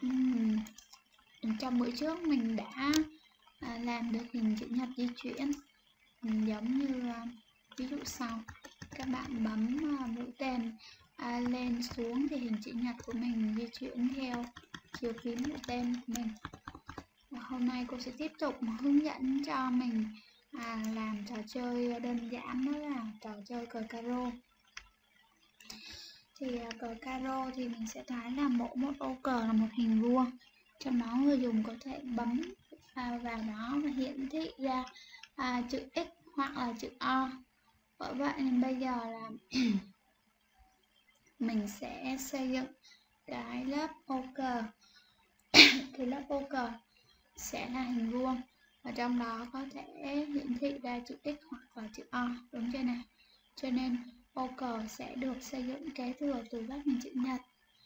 trong bữa trước mình đã làm được hình chữ nhật di chuyển, giống như ví dụ sau các bạn bấm mũi tên lên xuống thì hình chữ nhật của mình di chuyển theo chiều phím mũi tên của mình. Và hôm nay cô sẽ tiếp tục hướng dẫn cho mình làm trò chơi đơn giản, đó là trò chơi cờ caro. Thì cờ caro thì mình sẽ thấy là mỗi một ô cờ là một hình vuông, trong đó người dùng có thể bấm vào đó và hiển thị ra chữ X hoặc là chữ O. Bởi vậy nên bây giờ là mình sẽ xây dựng cái lớp ô cờ. Thì lớp ô cờ sẽ là hình vuông và trong đó có thể hiển thị ra chữ X hoặc là chữ O, đúng chưa nào? Cho nên ô cờ sẽ được xây dựng kế thừa từ lớp hình chữ nhật.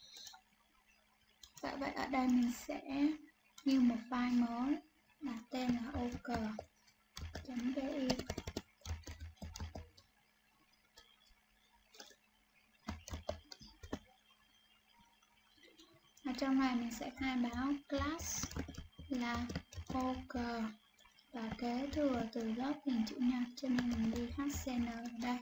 Vậy ở đây mình sẽ new một file mới là tên là ô cờ.pi. Ở trong này mình sẽ khai báo class là ô cờ và kế thừa từ lớp hình chữ nhật, cho nên mình đi HCN ở đây.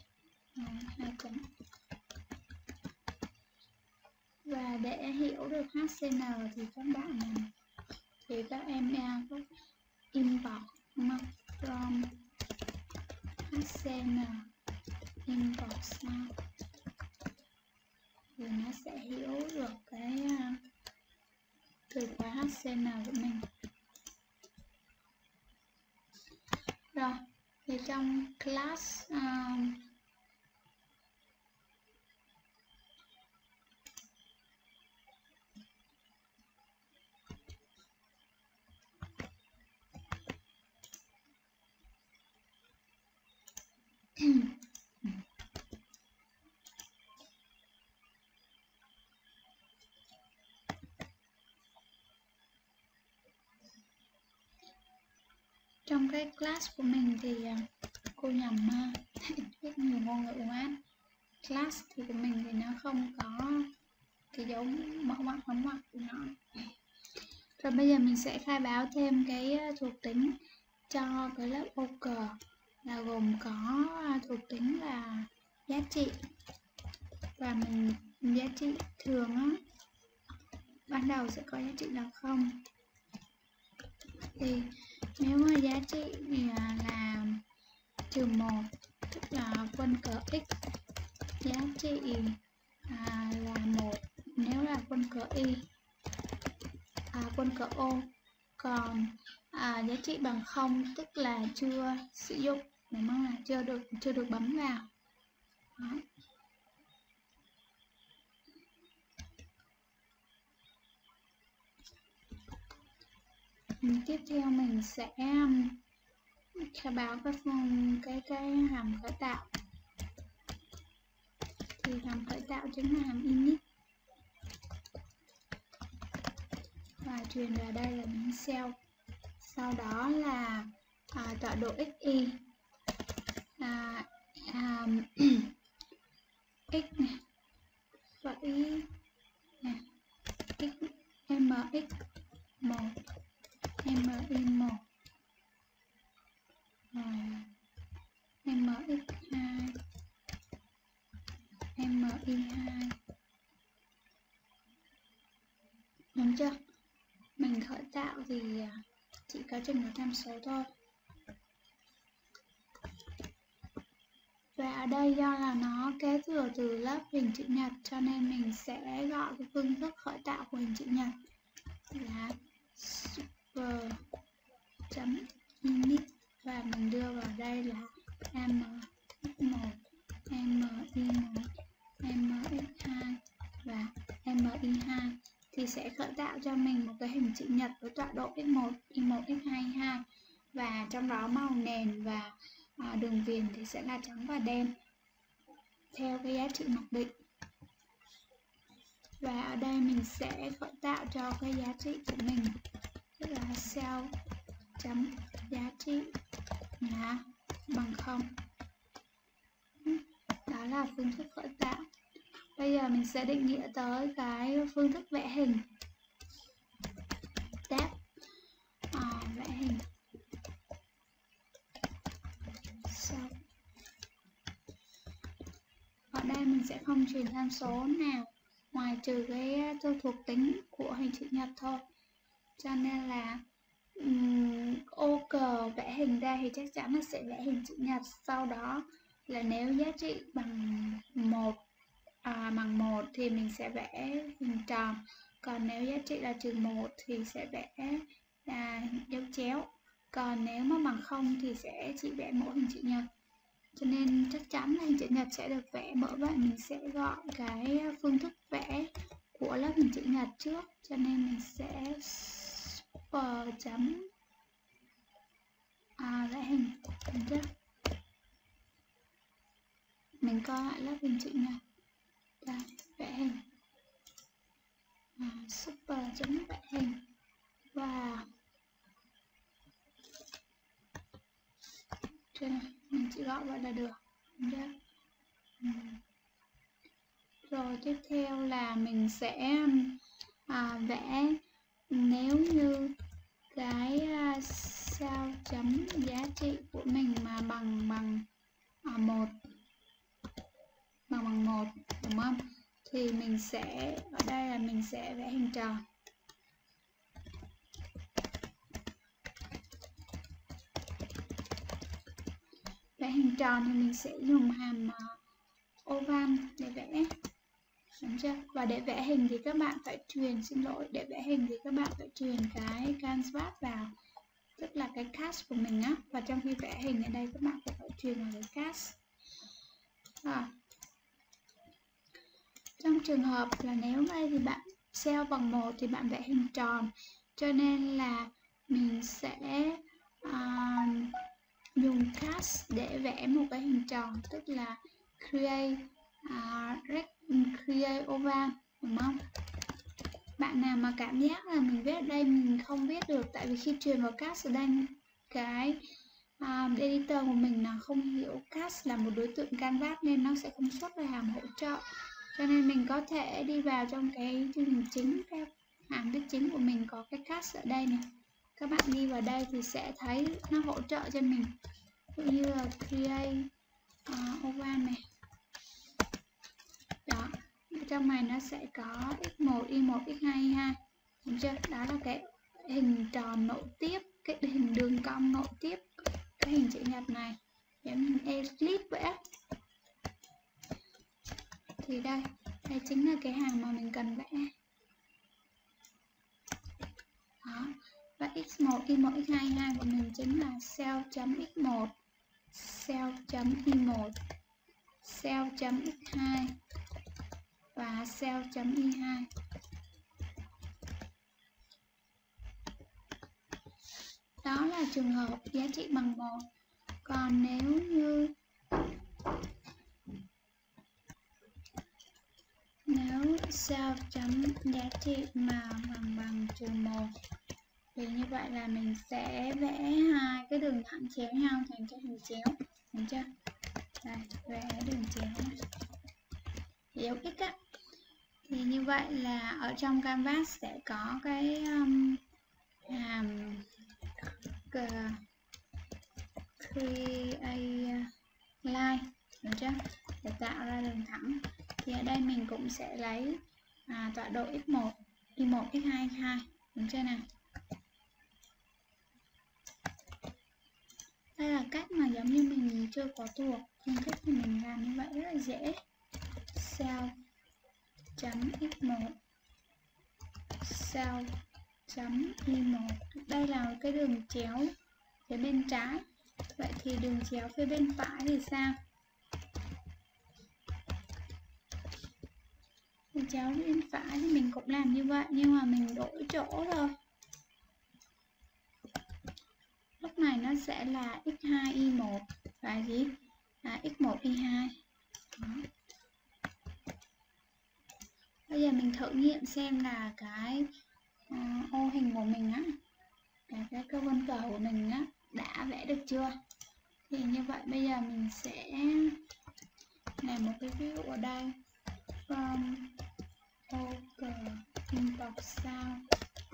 Và để hiểu được HCN thì các em có import from HCN import sound thì nó sẽ hiểu được cái từ khóa HCN của mình. Rồi thì trong class trong cái class của mình thì cô nhầm biết nhiều ngôn ngữ quá. Class thì của mình thì nó không có cái dấu mẫu ngoặc phóng ngoặc của nó. Rồi bây giờ mình sẽ khai báo thêm cái thuộc tính cho cái lớp ô cờ, là gồm có thuộc tính là giá trị, và mình giá trị thường á, ban đầu sẽ có giá trị là 0. Thì nếu mà giá trị là -1, tức là quân cờ X, giá trị là 1 nếu là quân cờ Y, quân cờ O. Còn giá trị bằng 0 tức là chưa sử dụng, đúng không, là chưa được bấm vào. Đó. Tiếp theo mình sẽ khai báo cái hàm khởi tạo. Thì hàm khởi tạo chính là hàm init, và truyền vào đây là miếng cell. Sau đó là tọa độ xy, x này, phẩy này, mx1, mi1, mx2, mi2. Đúng chưa? Mình khởi tạo thì chỉ có chừng 100 số thôi. Và ở đây do là nó kế thừa từ lớp hình chữ nhật, cho nên mình sẽ gọi cái phương thức khởi tạo của hình chữ nhật là super.init, và mình đưa vào đây là mx1, mi1, mx2 và mi2, thì sẽ khởi tạo cho mình một cái hình chữ nhật với tọa độ x1, y1, x2, y2, và trong đó màu nền và đường viền thì sẽ là trắng và đen theo cái giá trị mặc định. Và ở đây mình sẽ khởi tạo cho cái giá trị của mình, tức là cell chấm giá trị là bằng 0. Đó là phương thức khởi tạo. Bây giờ mình sẽ định nghĩa tới cái phương thức vẽ hình. sẽ không truyền tham số nào ngoài trừ cái thuộc tính của hình chữ nhật thôi. Cho nên là ô cờ vẽ hình ra thì chắc chắn là sẽ vẽ hình chữ nhật. Sau đó là nếu giá trị bằng 1 thì mình sẽ vẽ hình tròn. Còn nếu giá trị là -1 thì sẽ vẽ dấu chéo. Còn nếu mà bằng 0 thì sẽ chỉ vẽ mỗi hình chữ nhật. Cho nên chắc chắn là hình chữ nhật sẽ được vẽ. Bởi vậy mình sẽ gọi cái phương thức vẽ của lớp hình chữ nhật trước. Cho nên mình sẽ super chấm vẽ hình. Được chưa? Mình coi lại lớp hình chữ nhật. Đây, vẽ hình. Super chấm vẽ hình. Và mình chỉ gọi vậy là được. Rồi tiếp theo là mình sẽ vẽ nếu như cái sao chấm giá trị của mình mà bằng 1, đúng không? Thì mình sẽ ở đây là mình sẽ vẽ hình tròn. Vẽ hình tròn thì mình sẽ dùng hàm oval để vẽ. Đúng chưa? Và để vẽ hình thì các bạn phải truyền, để vẽ hình thì các bạn phải truyền cái canvas vào, tức là cái cast của mình á. Và trong khi vẽ hình ở đây các bạn phải truyền vào cái cast. Trong trường hợp là nếu đây thì bạn cell bằng 1 thì bạn vẽ hình tròn, cho nên là mình sẽ dùng cast để vẽ một cái hình tròn, tức là create oval, đúng không? Bạn nào mà cảm giác là mình viết ở đây mình không viết được, tại vì khi truyền vào cast ở đây cái editor của mình là không hiểu cast là một đối tượng canvas nên nó sẽ không xuất ra hàm hỗ trợ. Cho nên mình có thể đi vào trong cái chương trình chính, cái hàm viết chính của mình có cái cast ở đây này. Các bạn đi vào đây thì sẽ thấy nó hỗ trợ cho mình. Ví dụ như là create oval này. Đó, trong này nó sẽ có x1, y1, y2, y2. Đúng chưa? Đó là cái hình tròn nối tiếp, cái hình đường cong nối tiếp cái hình chữ nhật này. Giống như Eclipse vẽ. Thì đây chính là cái hàng mà mình cần vẽ. Đó. Và x1, y1, y2, y2 của mình chính là cell.x1, cell.y1, cell.x2 và cell.y2. Đó là trường hợp giá trị bằng 1. Còn nếu như cell chấm giá trị mà bằng -1 thì như vậy là mình sẽ vẽ hai cái đường thẳng chéo nhau thành cái hình chéo, đúng chưa? Đây, vẽ đường chéo dấu x á. Thì như vậy là ở trong canvas sẽ có cái hàm create line, đúng chưa? Để tạo ra đường thẳng. Thì ở đây mình cũng sẽ lấy tọa độ x1, y1, x2, x2, đúng chưa nào? Đây là cách mà giống như mình chưa có thuộc, nhưng cách thì mình làm như vậy rất là dễ. Cell chấm x1, cell chấm y1. Đây là cái đường chéo phía bên trái. Vậy thì đường chéo phía bên phải thì sao? Đường chéo bên phải thì mình cũng làm như vậy, nhưng mà mình đổi chỗ thôi. Lúc này nó sẽ là x2 y1 và gì? X1 y2. Đó. Bây giờ mình thử nghiệm xem là cái ô hình của mình á, cái cơ vân cờ của mình á đã vẽ được chưa. Thì như vậy bây giờ mình sẽ làm một cái ví dụ ở đây. From poker inbox sound.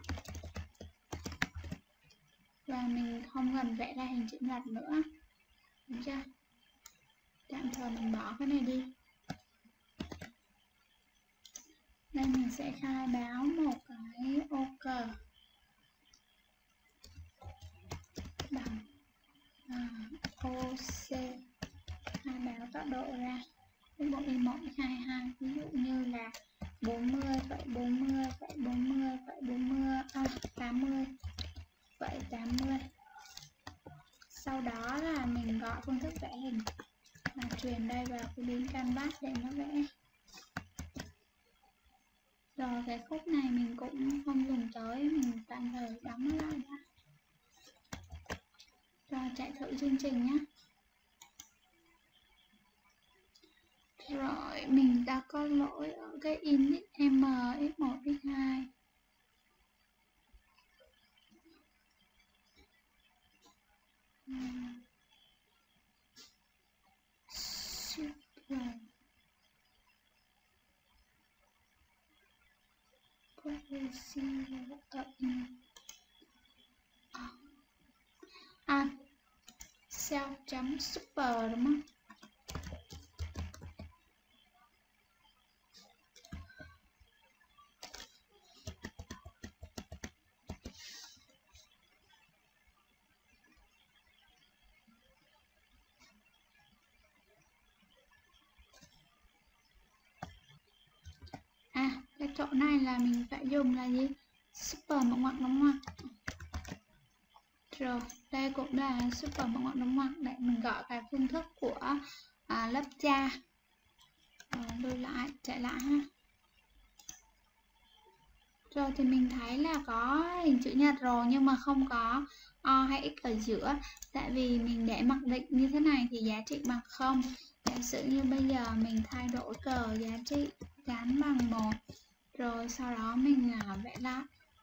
Và mình không cần vẽ ra hình chữ nhật nữa, đúng chưa? Tạm thời mình bỏ cái này đi. Đây mình sẽ khai báo một cái ô cờ bằng OC, khai báo tọa độ ra với bộ Y1 22, ví dụ như là 40 vậy 40 vậy 40 vậy 40 80 vậy 80. Sau đó là mình gọi phương thức vẽ hình và truyền đây vào cái biến canvas để nó vẽ. Rồi cái khúc này mình cũng không dùng tới, mình tạm thời đóng nó lại đã. Rồi chạy thử chương trình nhé. Rồi mình đã có lỗi ở cái init m x1 x2. Self.super đúng không? Cái chỗ này là mình phải dùng là gì? Super một ngoặc đóng ngoặc. Rồi đây cũng là super một ngoặc đóng ngoặc để mình gọi cái phương thức của lớp cha. Lưu lại, chạy lại ha. Rồi thì mình thấy là có hình chữ nhật rồi nhưng mà không có O hay X ở giữa. Tại vì mình để mặc định như thế này thì giá trị bằng 0. Giả sử như bây giờ mình thay đổi cờ giá trị gắn bằng 1. Rồi sau đó mình vẽ lại.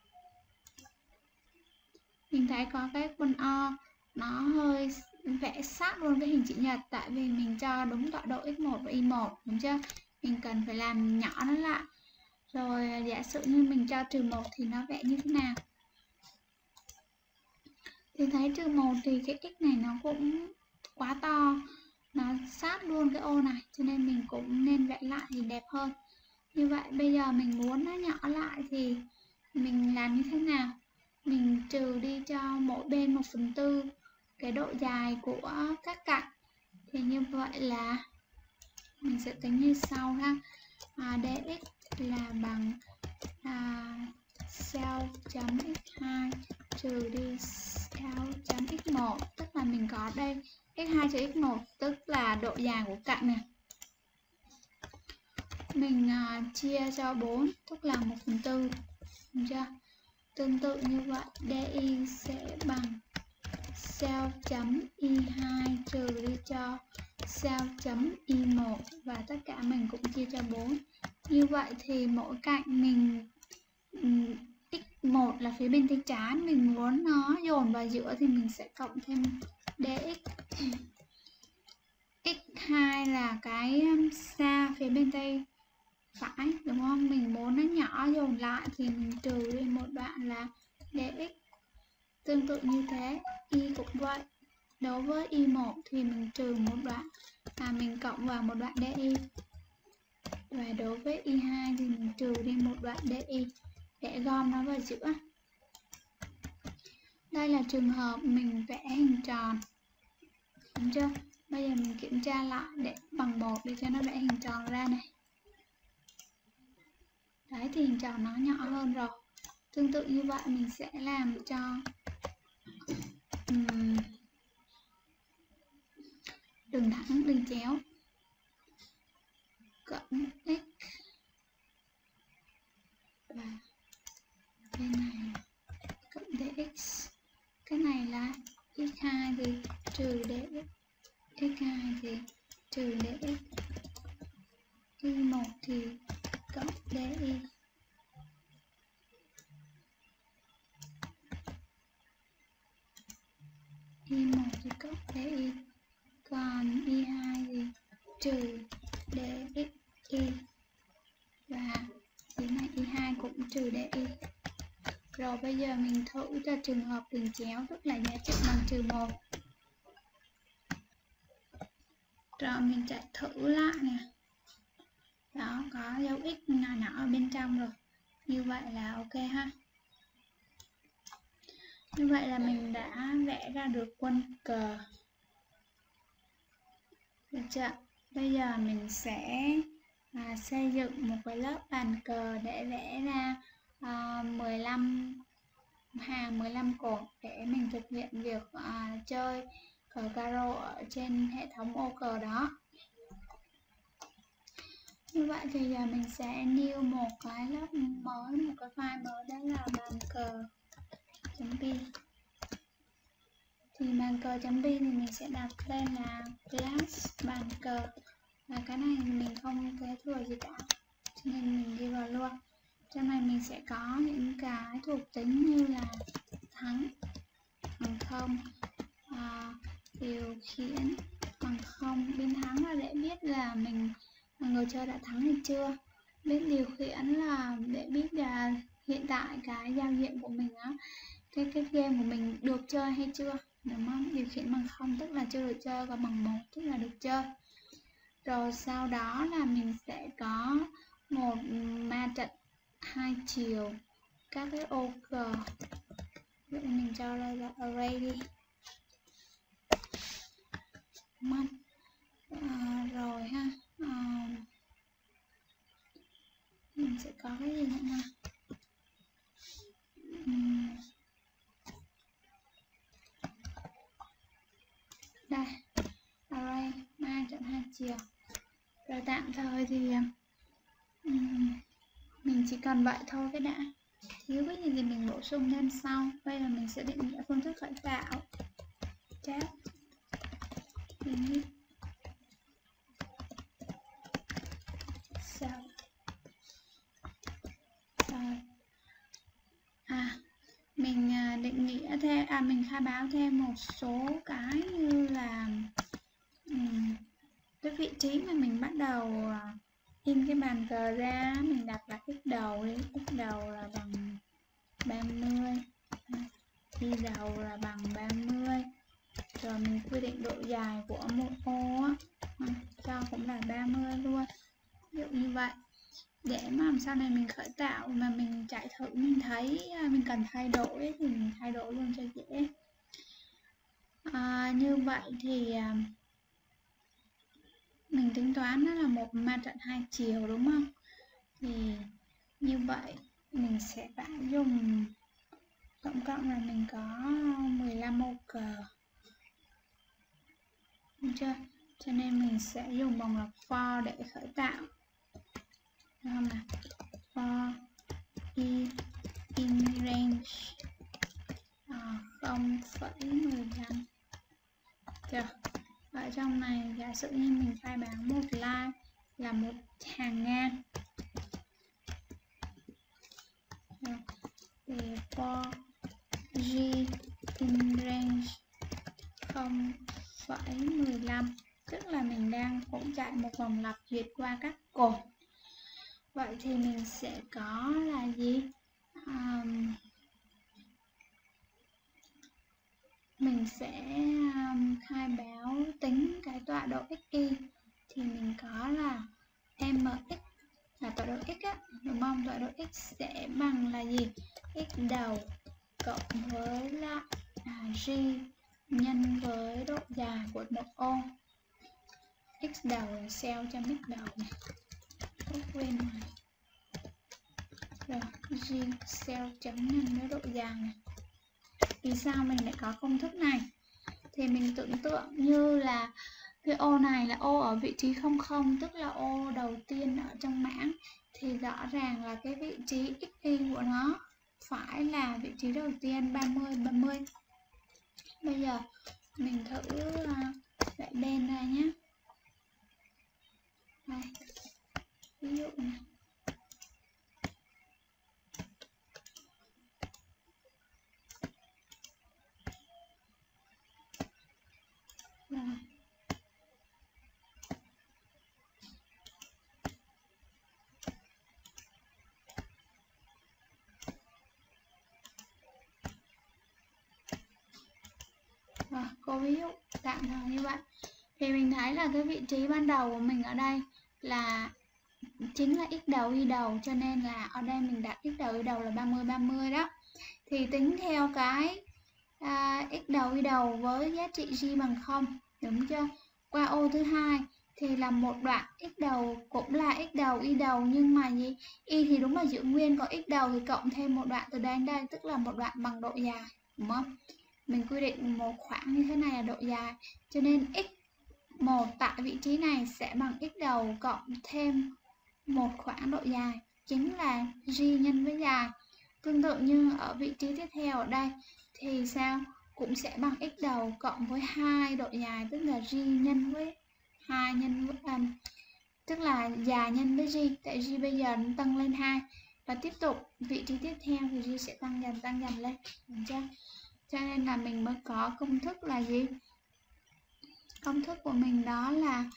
Mình thấy có cái con O nó hơi vẽ sát luôn cái hình chữ nhật, tại vì mình cho đúng tọa độ x1 và y1, đúng chưa? Mình cần phải làm nhỏ nó lại. Rồi giả sử như mình cho -1 thì nó vẽ như thế nào? Thì thấy -1 thì cái x này nó cũng quá to, nó sát luôn cái ô này, cho nên mình cũng nên vẽ lại thì đẹp hơn. Như vậy bây giờ mình muốn nó nhỏ lại thì mình làm như thế nào? Mình trừ đi cho mỗi bên 1/4 cái độ dài của các cạnh. Thì như vậy là mình sẽ tính như sau ha. Dx là bằng self.x2 trừ đi self.x1, tức là mình có đây x2 trừ x1 tức là độ dài của cạnh này. Mình chia cho 4 tức là 1/4, đúng chưa? Tương tự như vậy DI sẽ bằng self.y2 trừ đi cho self.y1 và tất cả mình cũng chia cho 4. Như vậy thì mỗi cạnh mình x1 là phía bên tay trái, mình muốn nó dồn vào giữa thì mình sẽ cộng thêm dx. x2 là cái xa phía bên tay phải, đúng không? Mình muốn nó nhỏ dồn lại thì mình trừ đi một đoạn là dx. Tương tự như thế, y cũng vậy. Đối với y1 thì mình trừ một đoạn mình cộng vào một đoạn di. Và đối với y2 thì mình trừ đi một đoạn di để gom nó vào giữa. Đây là trường hợp mình vẽ hình tròn, đúng chưa? Bây giờ mình kiểm tra lại để bằng 1 để cho nó vẽ hình tròn ra này. Đấy thì hình tròn nó nhỏ hơn rồi. Tương tự như vậy mình sẽ làm cho đường thẳng, đường chéo. Cộng x và bên này cộng dx. Cái này là x2 thì trừ dx, x2 thì trừ dx, y1 thì cộng di. Y1 thì cộng di, còn y2 thì trừ dx y, và dưới này y2 cũng trừ di. Rồi bây giờ mình thử cho trường hợp đường chéo, tức là giá trị bằng -1. Rồi mình chạy thử lại nè. Đó, đó có dấu x nhỏ ở bên trong rồi. Như vậy là ok ha. Như vậy là mình đã vẽ ra được quân cờ. Được chưa? Bây giờ mình sẽ xây dựng một cái lớp bàn cờ để vẽ ra 15 hàng 15 cột để mình thực hiện việc chơi cờ caro ở trên hệ thống ô cờ đó. Như vậy thì giờ mình sẽ new một cái lớp mới, một cái file mới, đó là bàn cờ.p. Thì bàn cờ.p thì mình sẽ đặt tên là class bàn cờ, và cái này mình không kế thừa gì cả cho nên mình đi vào luôn. Trong này mình sẽ có những cái thuộc tính như là thắng bằng không, điều khiển bằng không. Bên thắng là để biết là người chơi đã thắng hay chưa. Bên điều khiển là để biết là hiện tại cái giao diện của mình á, cái game của mình được chơi hay chưa, đúng không? Điều khiển bằng không tức là chưa được chơi, và bằng 1 tức là được chơi. Rồi sau đó là mình sẽ có một ma trận hai chiều các cái ô cờ. Vậy mình cho đây là array đi. Rồi ha, mình sẽ có cái gì nữa nè. Đây, array ma trận hai chiều. Rồi tạm thời thì mình chỉ cần vậy thôi cái đã. Thiếu cái gì thì mình bổ sung thêm sau. Bây giờ mình sẽ định nghĩa phương thức khởi tạo. Chat init sao. Rồi. Mình định nghĩa thêm, mình khai báo thêm một số cái như là cái vị trí mà mình bắt đầu in cái bàn cờ ra, mình đặt là x đầu đi, x đầu là bằng 30, y đầu là bằng 30. Rồi mình quy định độ dài của một ô á, cho cũng là 30 luôn. Ví dụ như vậy. Để mà sau này mình khởi tạo mà mình chạy thử mình thấy mình cần thay đổi thì mình thay đổi luôn cho dễ. Như vậy thì mình tính toán nó là một ma trận hai chiều đúng không? Thì như vậy mình sẽ phải dùng tổng cộng là mình có 15 ô cờ, đúng chưa? Cho nên mình sẽ dùng vòng lặp for để khởi tạo. Đúng không nào? For in range 0,15. Được. Ở trong này giả sử như mình khai báo một line là một hàng ngang. Được. Thì for g in range 0,15 tức là mình đang cũng chạy một vòng lặp duyệt qua các cột. Vậy thì mình sẽ có là gì? Mình sẽ khai báo tính cái tọa độ xy thì mình có là mx là tọa độ x á, đúng không? Tọa độ x sẽ bằng là gì? X đầu cộng với lại g nhân với độ dài của một ô. X đầu là cell cho x đầu này, x bên này. Rồi g cell chấm nhân với độ dài này. Vì sao mình lại có công thức này? Thì mình tưởng tượng như là cái ô này là ô ở vị trí 00, tức là ô đầu tiên ở trong mảng, thì rõ ràng là cái vị trí xy của nó phải là vị trí đầu tiên 30. Bây giờ mình thử vẽ đen ra nhé. Đây, ví dụ này. Rồi. Cô ví dụ tạm thời như vậy. Thì mình thấy là cái vị trí ban đầu của mình ở đây là chính là x đầu y đầu, cho nên là ở đây mình đặt x đầu y đầu là 30 30 đó. Thì tính theo cái x đầu y đầu với giá trị g bằng 0, đúng chưa? Qua ô thứ hai thì là một đoạn x đầu cũng là x đầu y đầu, nhưng mà gì? Y thì đúng là giữ nguyên, còn x đầu thì cộng thêm một đoạn từ đây đến đây, tức là một đoạn bằng độ dài, đúng không? Mình quy định một khoảng như thế này là độ dài, cho nên x1 tại vị trí này sẽ bằng x đầu cộng thêm một khoảng độ dài, chính là g nhân với dài. Tương tự như ở vị trí tiếp theo ở đây thì sao? Cũng sẽ bằng x đầu cộng với 2 độ dài, tức là g nhân với 2 nhân với tức là dài nhân với g, tại g bây giờ nó tăng lên 2, và tiếp tục vị trí tiếp theo thì g sẽ tăng dần lên, được chưa? Cho nên là mình mới có công thức là gì? Công thức của mình đó là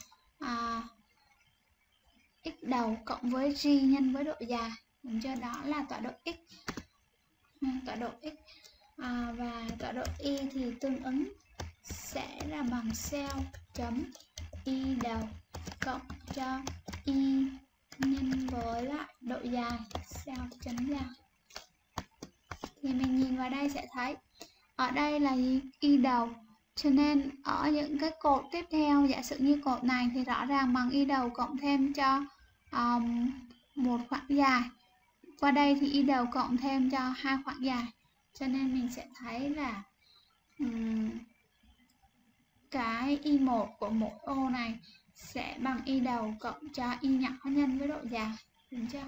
x đầu cộng với g nhân với độ dài, đúng chưa? Đó là tọa độ x, tọa độ x. Và tọa độ y thì tương ứng sẽ là bằng cell chấm y đầu cộng cho y nhân với lại độ dài cell chấm dài. Thì mình nhìn vào đây sẽ thấy ở đây là gì? Y đầu, cho nên ở những cái cột tiếp theo, giả sử như cột này thì rõ ràng bằng y đầu cộng thêm cho một khoảng dài. Qua đây thì y đầu cộng thêm cho 2 khoảng dài, cho nên mình sẽ thấy là cái y1 của mỗi ô này sẽ bằng y đầu cộng cho y nhỏ nhân với độ dài, đúng chưa?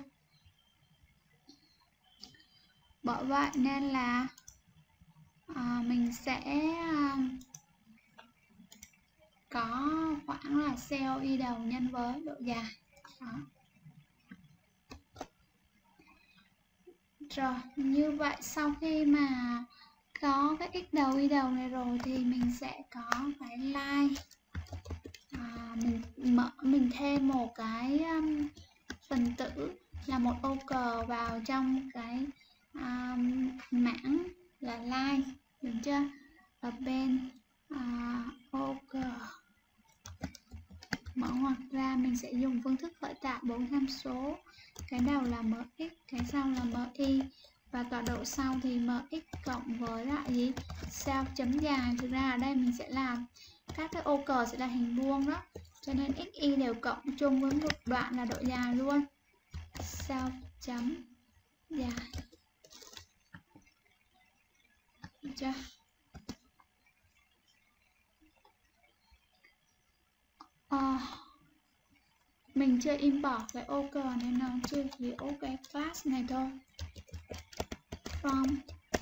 Bởi vậy nên là mình sẽ có khoảng là cell y đầu nhân với độ dài. Đó. Rồi, như vậy sau khi mà có cái x đầu y đầu này rồi thì mình sẽ có cái line. Mình thêm một cái phần tử là một ô cờ vào trong cái mảng là line, được chưa? Ở bên ô cờ mở ngoặc ra, mình sẽ dùng phương thức khởi tạo 4 tham số. Cái đầu là mx, cái sau là mi, và tọa độ sau thì mx cộng với lại gì? Sao chấm dài. Thực ra ở đây mình sẽ làm các cái ô cờ sẽ là hình vuông đó, cho nên x, y đều cộng chung với một đoạn là độ dài luôn. Sao chấm dài. Được chưa? Mình chưa import cái ô cờ nên nó chưa hiểu cái class này thôi. From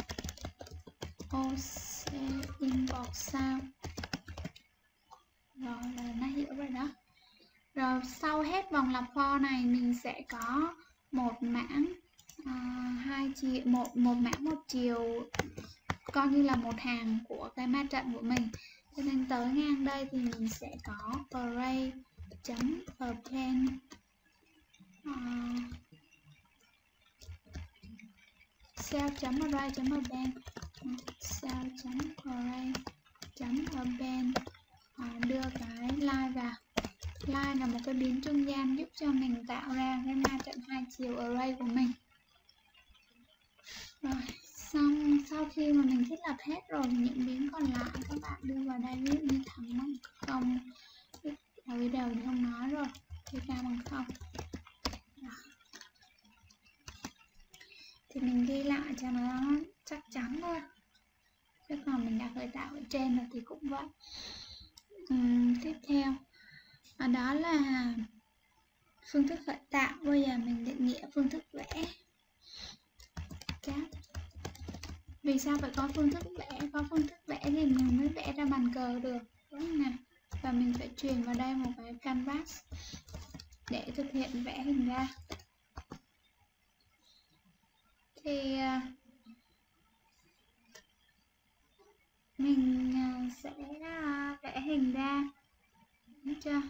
OC import sao. Rồi là nó hiểu rồi đó. Rồi sau hết vòng lặp for này mình sẽ có một mảng hai chiều, một mảng một chiều, coi như là một hàng của cái ma trận của mình. Cho nên tới ngang đây thì mình sẽ có array chấm append cell chấm array chấm append cell chấm array chấm append đưa cái line vào. Line là một cái biến trung gian giúp cho mình tạo ra cái ma trận hai chiều array của mình. Rồi xong sau khi mà mình thiết lập hết rồi, những biến còn lại các bạn đưa vào đây, ví dụ như thẳng bằng 0, ở đầu thì không nói rồi, thì cao bằng 0. Thì mình ghi lại cho nó chắc chắn thôi, chứ còn mình đã khởi tạo ở trên rồi thì cũng vậy. Tiếp theo đó là phương thức khởi tạo. Bây giờ mình định nghĩa phương thức vẽ. Vì sao phải có phương thức vẽ? Có phương thức vẽ thì mình mới vẽ ra bàn cờ được, đúng không nào? Và mình phải truyền vào đây một cái canvas để thực hiện vẽ hình ra. Thì mình sẽ vẽ hình ra, đúng chưa?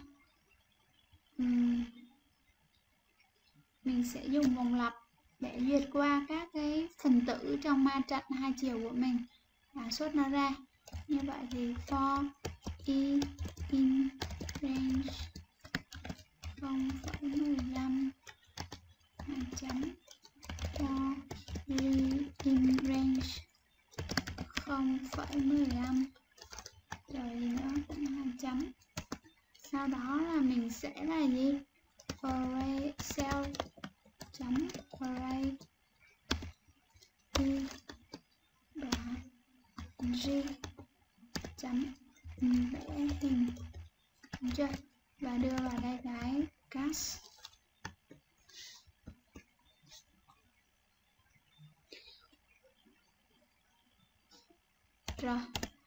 Mình sẽ dùng vòng lặp để duyệt qua các cái phần tử trong ma trận hai chiều của mình và xuất nó ra. Như vậy thì for y in range 0,15 2 chấm for ly in range 0,15 rồi gì nữa cũng 2 chấm. Sau đó là mình sẽ là gì? Array cell chấm array y và g chấm vẽ hình, đúng chưa? Và đưa vào đây cái cast. Rồi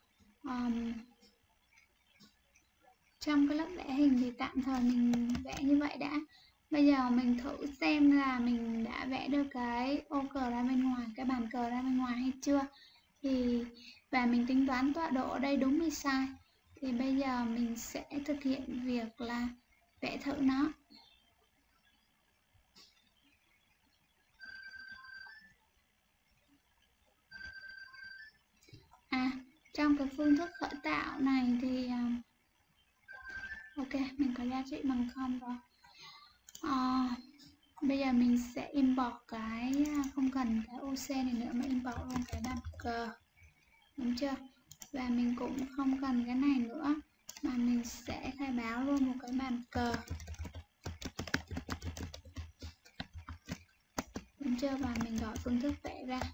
trong cái lớp vẽ hình thì tạm thời mình vẽ như vậy đã. Bây giờ mình thử xem là mình đã vẽ được cái ô cờ ra bên ngoài, cái bàn cờ ra bên ngoài hay chưa. Và mình tính toán tọa độ ở đây đúng hay sai. Thì bây giờ mình sẽ thực hiện việc là vẽ thử nó. Trong cái phương thức khởi tạo này thì ok, mình có giá trị bằng 0 rồi. Bây giờ mình sẽ import cái, không cần cái OC này nữa mà import luôn cái bàn cờ, đúng chưa? Và mình cũng không cần cái này nữa mà mình sẽ khai báo luôn một cái bàn cờ, đúng chưa? Và mình gọi phương thức vẽ ra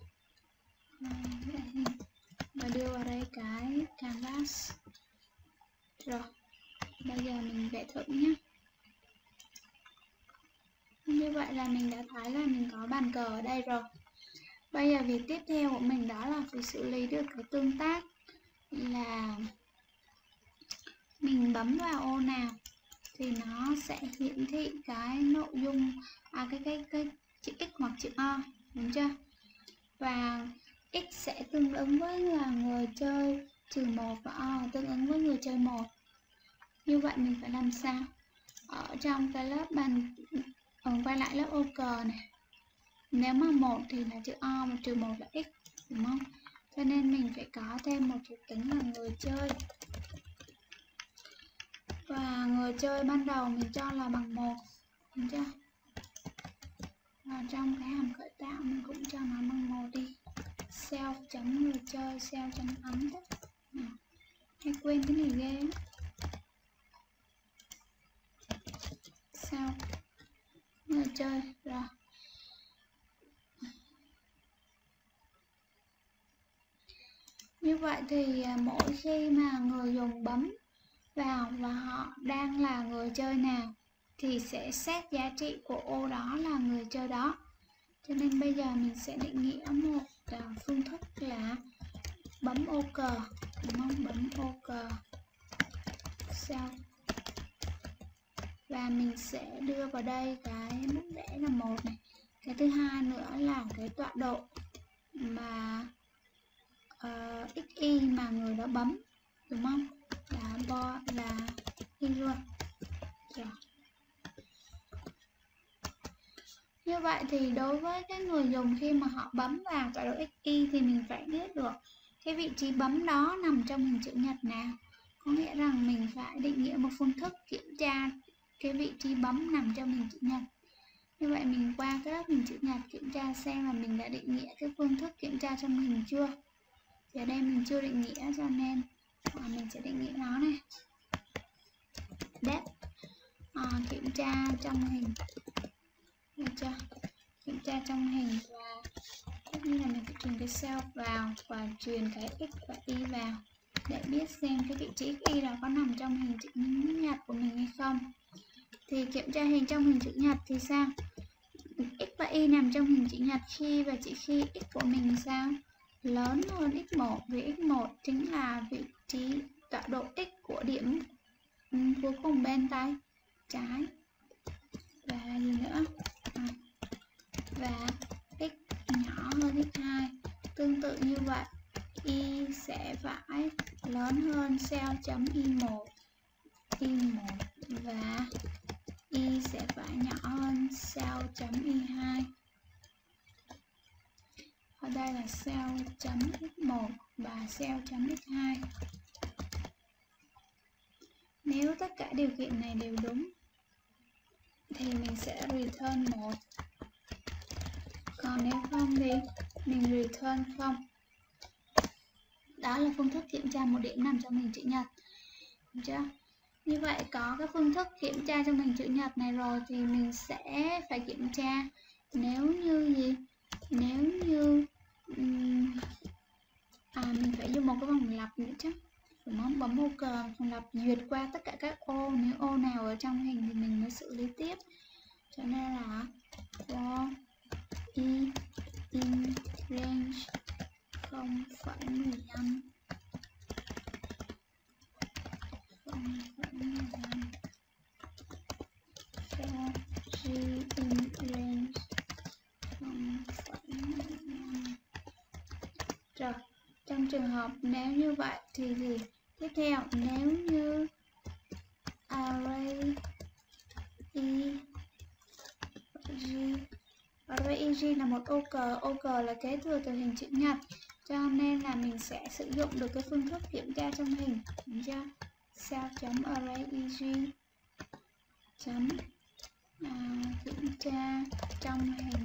và đưa vào đây cái canvas. Rồi bây giờ mình vẽ thử nhé. Như vậy là mình đã thấy là mình có bàn cờ ở đây rồi. Bây giờ việc tiếp theo của mình đó là phải xử lý được cái tương tác, là mình bấm vào ô nào thì nó sẽ hiển thị cái nội dung, cái chữ X hoặc chữ O, đúng chưa? Và X sẽ tương ứng với là người chơi -1 và O tương ứng với người chơi 1. Như vậy mình phải làm sao? Ở trong cái lớp bàn, quay lại lớp ô cờ này, nếu mà 1 thì là chữ O mà -1 là X, đúng không? Cho nên mình phải có thêm một thuộc tính là người chơi. Và người chơi ban đầu mình cho là bằng 1, đúng chưa? Và trong cái hàm khởi tạo mình cũng cho nó bằng 1 đi. Self chấm người chơi, self chấm ấm tích. Hay quên cái này ghê. Self người chơi. Rồi. Như vậy thì mỗi khi mà người dùng bấm vào và họ đang là người chơi nào thì sẽ xét giá trị của ô đó là người chơi đó. Cho nên bây giờ mình sẽ định nghĩa một phương thức là bấm ô cờ, đúng không? Bấm ô cờ self. Và mình sẽ đưa vào đây cái mức vẽ là 1 này. Cái thứ hai nữa là cái tọa độ mà XY mà người đó bấm, đúng không? Là Y luôn. Rồi. Như vậy thì đối với cái người dùng khi mà họ bấm vào tọa độ XY thì mình phải biết được cái vị trí bấm đó nằm trong hình chữ nhật nào. Có nghĩa rằng mình phải định nghĩa một phương thức kiểm tra cái vị trí bấm nằm trong hình chữ nhật. Như vậy mình qua cái lớp hình chữ nhật kiểm tra xem là mình đã định nghĩa cái phương thức kiểm tra trong hình chưa. Thì ở đây mình chưa định nghĩa cho nên mình sẽ định nghĩa nó này. Depth kiểm tra trong hình, được chưa? Kiểm tra trong hình và tất nhiên là mình phải truyền cái self vào và truyền cái x và y vào để biết xem cái vị trí y đó có nằm trong hình chữ nhật của mình hay không. Thì kiểm tra hình trong hình chữ nhật thì sao? X và y nằm trong hình chữ nhật khi và chỉ khi x của mình sao? Lớn hơn x1, vì x1 chính là vị trí tọa độ x của điểm cuối cùng bên tay trái. Và gì nữa? Và x nhỏ hơn x2. Tương tự như vậy, y sẽ phải lớn hơn self.y1 và y sẽ phải nhỏ hơn self.y2. Ở đây là self.x1 và self.x2. Nếu tất cả điều kiện này đều đúng thì mình sẽ return 1. Còn nếu không thì mình return 0. Đó là phương thức kiểm tra một điểm nằm trong hình chữ nhật. Được chưa? Như vậy có cái phương thức kiểm tra trong hình chữ nhật này rồi thì mình sẽ phải kiểm tra nếu như gì? Nếu như mình phải dùng một cái vòng lặp nữa chứ. Đúng không? Bấm ô cờ vòng lặp duyệt qua tất cả các ô, nếu ô nào ở trong hình thì mình mới xử lý tiếp. Cho nên là for i in range 0,15 for g in range 0,15. Rồi, trong trường hợp nếu như vậy thì gì? Tiếp theo, nếu như array EG là một ô cờ là kế thừa từ hình chữ nhật, cho nên là mình sẽ sử dụng được cái phương thức kiểm tra trong hình, đúng chưa? Self.array EG chấm kiểm tra trong hình,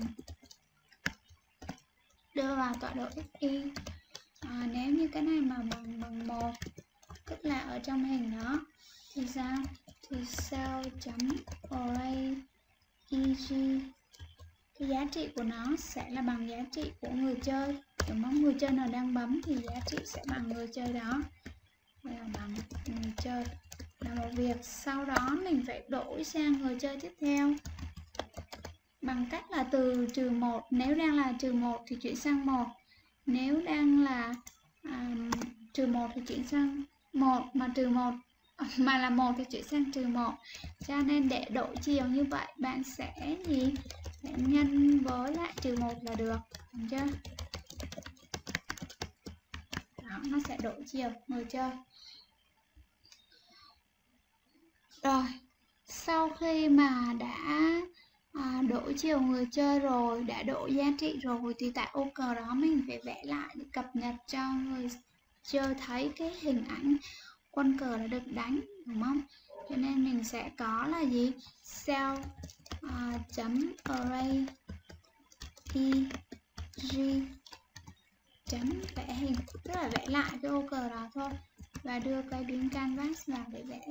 đưa vào tọa độ xy. Nếu như cái này mà bằng 1, tức là ở trong hình đó thì sao? Thì self.array EG, cái giá trị của nó sẽ là bằng giá trị của người chơi, đúng không? Người chơi nào đang bấm thì giá trị sẽ bằng người chơi đó, là bằng người chơi là một việc. Sau đó mình phải đổi sang người chơi tiếp theo bằng cách là từ -1, nếu đang là -1 thì chuyển sang 1, nếu đang là -1 thì chuyển sang 1, mà -1 mà là 1 thì chuyển sang -1. Cho nên để đổi chiều như vậy bạn sẽ gì? Sẽ nhân với lại -1 là được, đúng chưa? Đó, nó sẽ đổi chiều người chơi. Rồi, sau khi mà đã đổi chiều người chơi rồi, đã đổi giá trị rồi thì tại ô cờ đó mình phải vẽ lại để cập nhật cho người chơi thấy cái hình ảnh quân cờ đã được đánh, đúng không? Cho nên mình sẽ có là gì? Self.array EG chấm vẽ hình, tức là vẽ lại cái ô cờ đó thôi và đưa cái biến canvas vào để vẽ.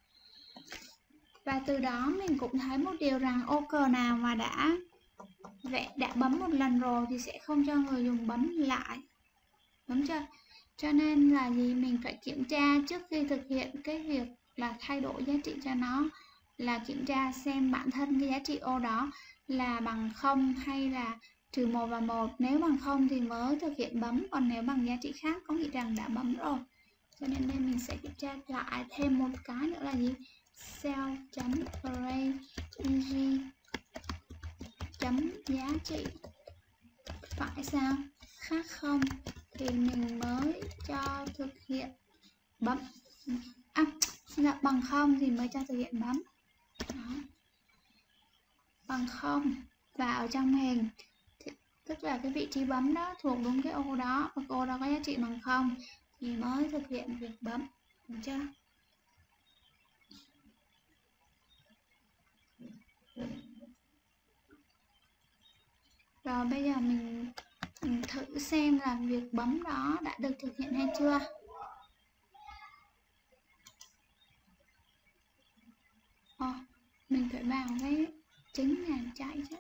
Và từ đó mình cũng thấy một điều rằng ô cờ nào mà đã bấm một lần rồi thì sẽ không cho người dùng bấm lại, đúng chưa? Cho nên là gì? Mình phải kiểm tra trước khi thực hiện cái việc là thay đổi giá trị cho nó, là kiểm tra xem bản thân cái giá trị ô đó là bằng 0 hay là -1 và 1. Nếu bằng 0 thì mới thực hiện bấm, còn nếu bằng giá trị khác có nghĩa rằng đã bấm rồi. Cho nên đây mình sẽ kiểm tra lại thêm một cái nữa là gì? Self.array EG chấm giá trị phải sao? Khác 0 thì mình mới cho thực hiện bấm. Bằng 0 thì mới cho thực hiện bấm. Đó. Bằng 0 và ở trong hình thì, tức là cái vị trí bấm đó thuộc đúng cái ô đó, và ô đó có giá trị bằng 0 thì mới thực hiện việc bấm, được chưa? Rồi bây giờ mình thử xem là việc bấm đó đã được thực hiện hay chưa. Mình phải vào cái chính nhà chạy chứ.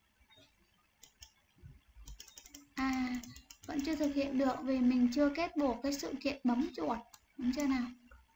Vẫn chưa thực hiện được vì mình chưa kết buộc cái sự kiện bấm chuột, đúng chưa nào?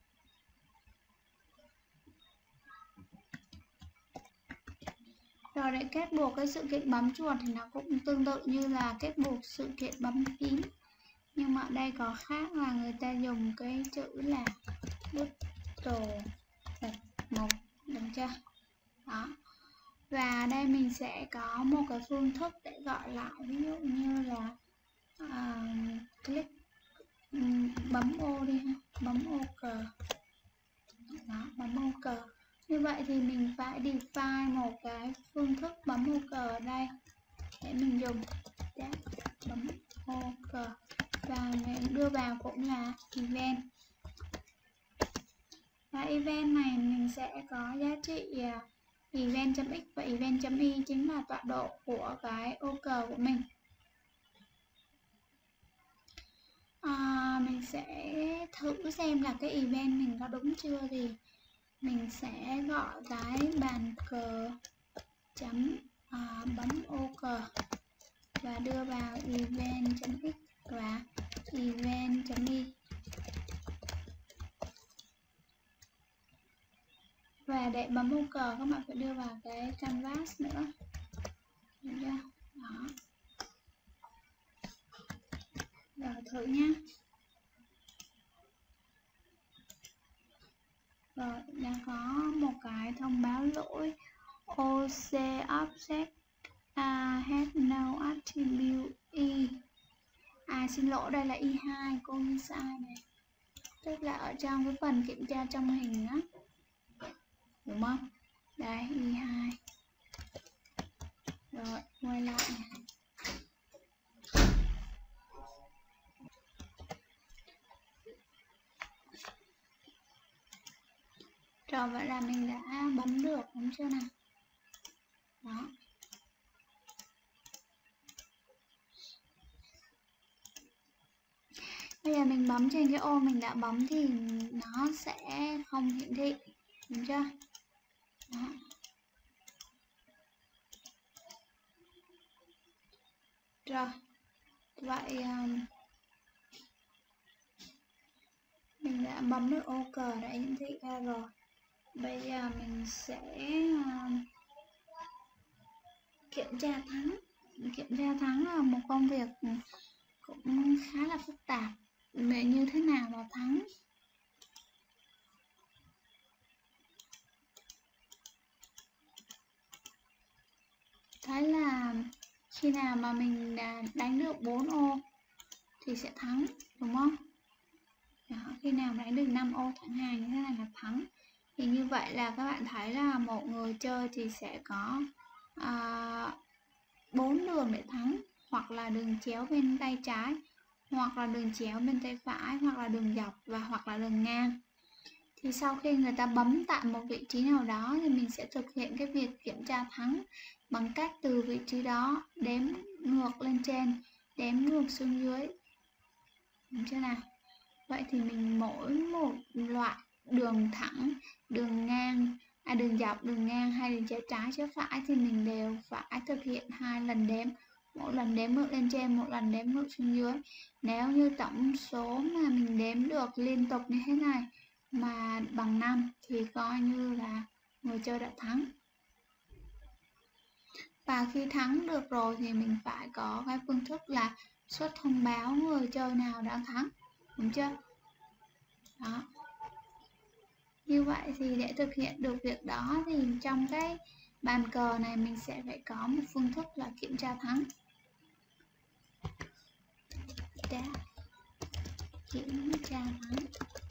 Rồi để kết buộc cái sự kiện bấm chuột thì nó cũng tương tự như là kết buộc sự kiện bấm phím, nhưng mà ở đây có khác là người ta dùng cái chữ là button một, đúng chưa? Đó. Và đây mình sẽ có một cái phương thức để gọi lại, ví dụ như là click bấm ô đi ha, bấm ô cờ. Đó, bấm ô cờ. Như vậy thì mình phải define một cái phương thức bấm ô cờ ở đây để mình dùng bấm ô cờ, và mình đưa vào cũng là event. Và event này mình sẽ có giá trị event.x và event.y chính là tọa độ của cái ô cờ của mình. Mình sẽ thử xem là cái event mình có đúng chưa, thì mình sẽ gọi cái bàn cờ chấm bấm ô cờ và đưa vào event.x và event.y. Và để bấm ô cờ các bạn phải đưa vào cái canvas nữa. Được chưa? Đó. Rồi thử nhá. Rồi đang có một cái thông báo lỗi OC object has no attribute e. Xin lỗi, đây là Y2, cô ghi sai này. Tức là ở trong cái phần kiểm tra trong hình á, đúng không? Đây Y2. Rồi quay lại này. Rồi vậy là mình đã bấm được, đúng chưa nào? Đó. Bây giờ mình bấm trên cái ô mình đã bấm thì nó sẽ không hiển thị, đúng chưa? Đó. Rồi vậy mình đã bấm được ô cờ đã hiển thị ra rồi. Bây giờ mình sẽ kiểm tra thắng. Kiểm tra thắng là một công việc cũng khá là phức tạp. Vậy như thế nào là thắng? Thấy là khi nào mà mình đánh được 4 ô thì sẽ thắng, đúng không? Đó, khi nào đánh được 5 ô chẳng hạn như thế này là thắng. Thì như vậy là các bạn thấy là một người chơi thì sẽ có 4 đường để thắng, hoặc là đường chéo bên tay trái, hoặc là đường chéo bên tay phải, hoặc là đường dọc và hoặc là đường ngang. Thì sau khi người ta bấm tại một vị trí nào đó thì mình sẽ thực hiện cái việc kiểm tra thắng bằng cách từ vị trí đó đếm ngược lên trên, đếm ngược xuống dưới, đúng chưa nào? Vậy thì mình mỗi một loại đường thẳng, đường ngang, đường dọc, đường ngang hay đường chéo trái, chéo phải thì mình đều phải thực hiện 2 lần đếm. Một lần đếm ngược lên trên, một lần đếm ngược xuống dưới. Nếu như tổng số mà mình đếm được liên tục như thế này mà bằng 5 thì coi như là người chơi đã thắng. Và khi thắng được rồi thì mình phải có cái phương thức là xuất thông báo người chơi nào đã thắng, đúng chưa? Đó. Như vậy thì để thực hiện được việc đó thì trong cái bàn cờ này mình sẽ phải có một phương thức là kiểm tra thắng. Kiểm tra thắng.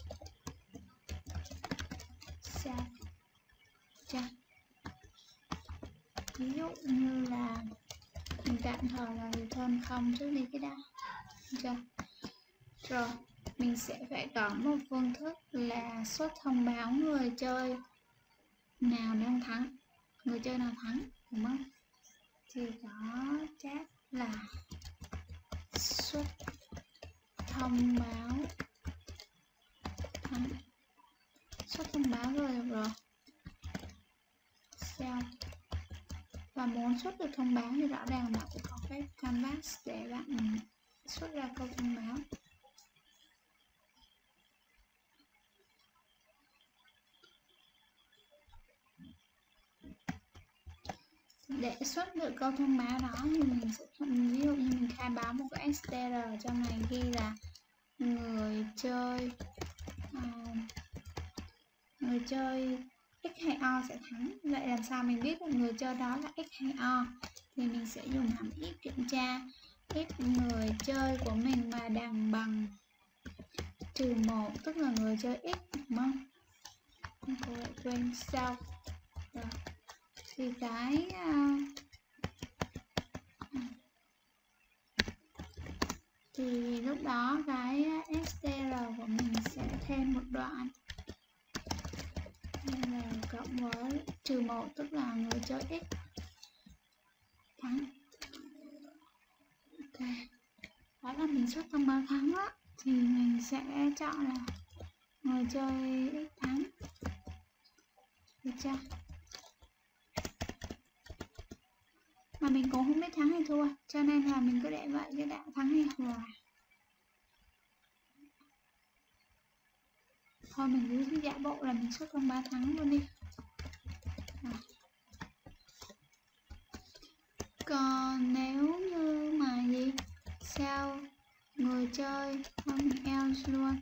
Ví dụ như là mình tạm thời là return 0 trước đi cái đã. Chưa? Rồi mình sẽ phải có một phương thức là xuất thông báo người chơi nào đang thắng, người chơi nào thắng, đúng không? Thì có chat là xuất thông báo thắng. Xuất thông báo rồi sao? Và muốn xuất được thông báo thì rõ ràng bạn phải có cái canvas để bạn xuất ra câu thông báo. Để xuất được câu thông báo đó thì mình sẽ ví dụ như mình khai báo một cái str trong này ghi là người chơi x hay o sẽ thắng. Vậy làm sao mình biết được người chơi đó là x hay o? Thì mình sẽ dùng hàm if kiểm tra if người chơi của mình mà đằng bằng -1, tức là người chơi x, đúng không? Cô lại quên sau. Rồi. Thì cái thì lúc đó cái str của mình sẽ thêm một đoạn STR cộng với trừ 1 tức là người chơi X thắng. Ok, đó là mình xuất thông báo thắng á, thì mình sẽ chọn là người chơi X thắng, được chưa? Mà mình cũng không biết thắng hay thua, cho nên là mình cứ để vậy, cứ đã thắng hay hòa. Thôi mình cứ giả bộ là mình xuất thông báo thắng luôn đi. Còn nếu như mà gì sao người chơi không else luôn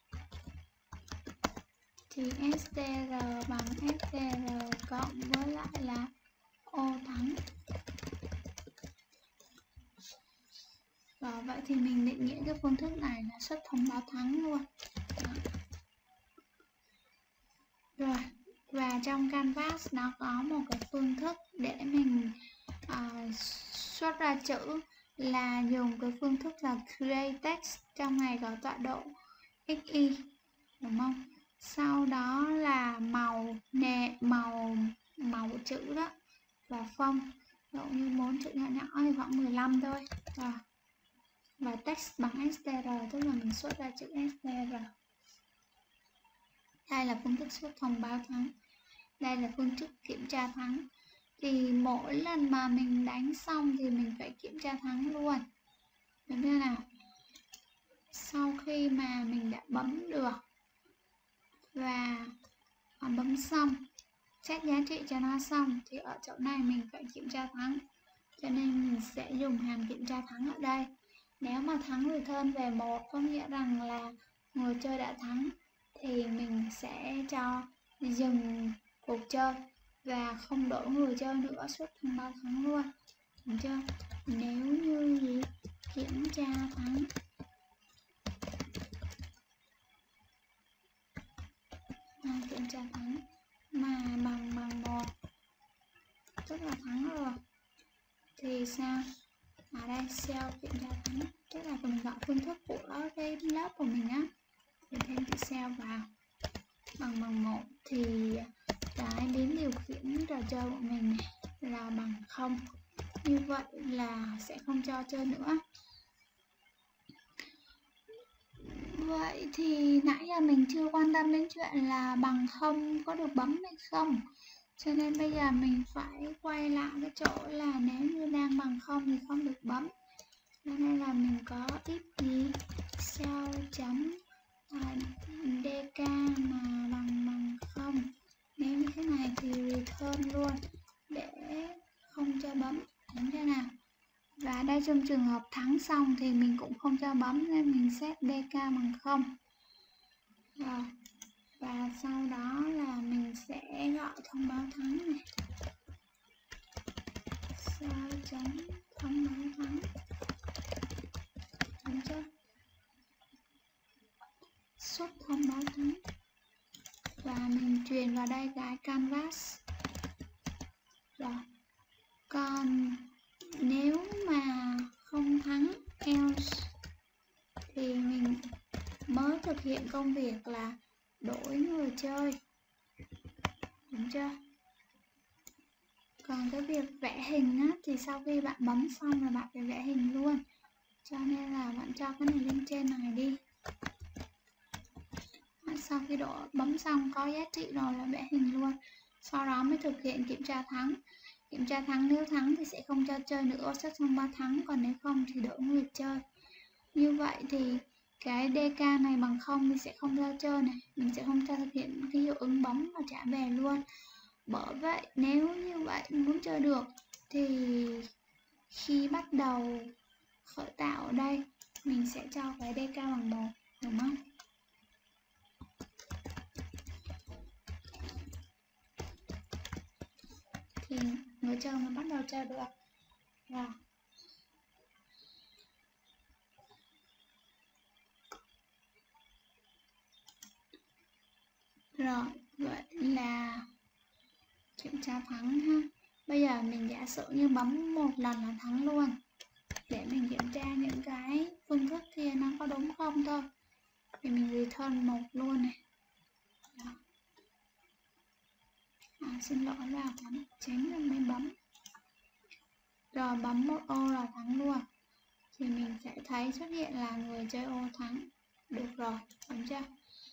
thì STR bằng STR cộng với lại là ô thắng. Rồi vậy thì mình định nghĩa cái phương thức này là xuất thông báo thắng luôn. Đó. Rồi, và trong Canvas nó có một cái phương thức để mình xuất ra chữ là dùng cái phương thức là create text trong này có tọa độ xy, đúng không? Sau đó là màu chữ đó và phông, dụ như 4 chữ nhỏ nhỏ thì khoảng 15 thôi. Rồi. Và text bằng str tức là mình xuất ra chữ str. Đây là phương thức xuất thông báo thắng. Đây là phương thức kiểm tra thắng. Thì mỗi lần mà mình đánh xong thì mình phải kiểm tra thắng luôn. Được chưa nào? Sau khi mà mình đã bấm được và bấm xong, check giá trị cho nó xong thì ở chỗ này mình phải kiểm tra thắng. Cho nên mình sẽ dùng hàm kiểm tra thắng ở đây. Nếu mà thắng return về 1 có nghĩa rằng là người chơi đã thắng thì mình sẽ cho dừng cuộc chơi và không đổi người chơi nữa, xuất thông báo thắng luôn. Được chưa? Nếu như gì kiểm tra thắng kiểm tra thắng mà bằng 1 tức là thắng rồi thì sao? Ở đây cell kiểm tra thắng tức là mình gọi phương thức của cái lớp của mình á, thì thêm chữ cell vào bằng 1 thì cái biến điều khiển trò chơi của mình là bằng 0. Như vậy là sẽ không cho chơi nữa. Vậy thì nãy giờ mình chưa quan tâm đến chuyện là bằng 0 có được bấm hay không. Cho nên bây giờ mình phải quay lại cái chỗ là nếu như đang bằng 0 thì không được bấm. Cho nên là mình có if gì sao chấm dk mà bằng 0. Nếu như thế này thì return luôn để không cho bấm. Đúng chưa nào? Và đây trong trường hợp thắng xong thì mình cũng không cho bấm nên mình set dk bằng 0. Rồi. Và sau đó là mình sẽ gọi thông báo thắng này. Sao chấm thông báo thắng. Đúng chưa? Xuất thông báo thắng. Và mình truyền vào đây cái canvas. Rồi. Còn nếu mà không thắng else thì mình mới thực hiện công việc là đổi người chơi. Đúng chưa? Còn cái việc vẽ hình á, thì sau khi bạn bấm xong là bạn phải vẽ hình luôn. Cho nên là bạn cho cái này lên trên này đi. Sau khi bấm xong có giá trị rồi là vẽ hình luôn. Sau đó mới thực hiện kiểm tra thắng. Kiểm tra thắng nếu thắng thì sẽ không cho chơi nữa, xuất thông báo thắng. Còn nếu không thì đổi người chơi. Như vậy thì cái dk này bằng 0 thì sẽ không cho chơi này. Mình sẽ không cho thực hiện cái hiệu ứng bấm và trả về luôn. Bởi vậy nếu như vậy muốn chơi được thì khi bắt đầu khởi tạo ở đây mình sẽ cho cái dk bằng 1, đúng không? Thì người chơi mới bắt đầu chơi được. Rồi. Rồi, vậy là kiểm tra thắng ha. Bây giờ mình giả sử như bấm một lần là thắng luôn. Để mình kiểm tra những cái phương thức kia nó có đúng không thôi. Thì mình return 1 luôn này. Đó. xin lỗi, vào thắng tránh rồi mới bấm. Rồi bấm một ô là thắng luôn. Thì mình sẽ thấy xuất hiện là người chơi ô thắng. Được rồi, đúng chưa?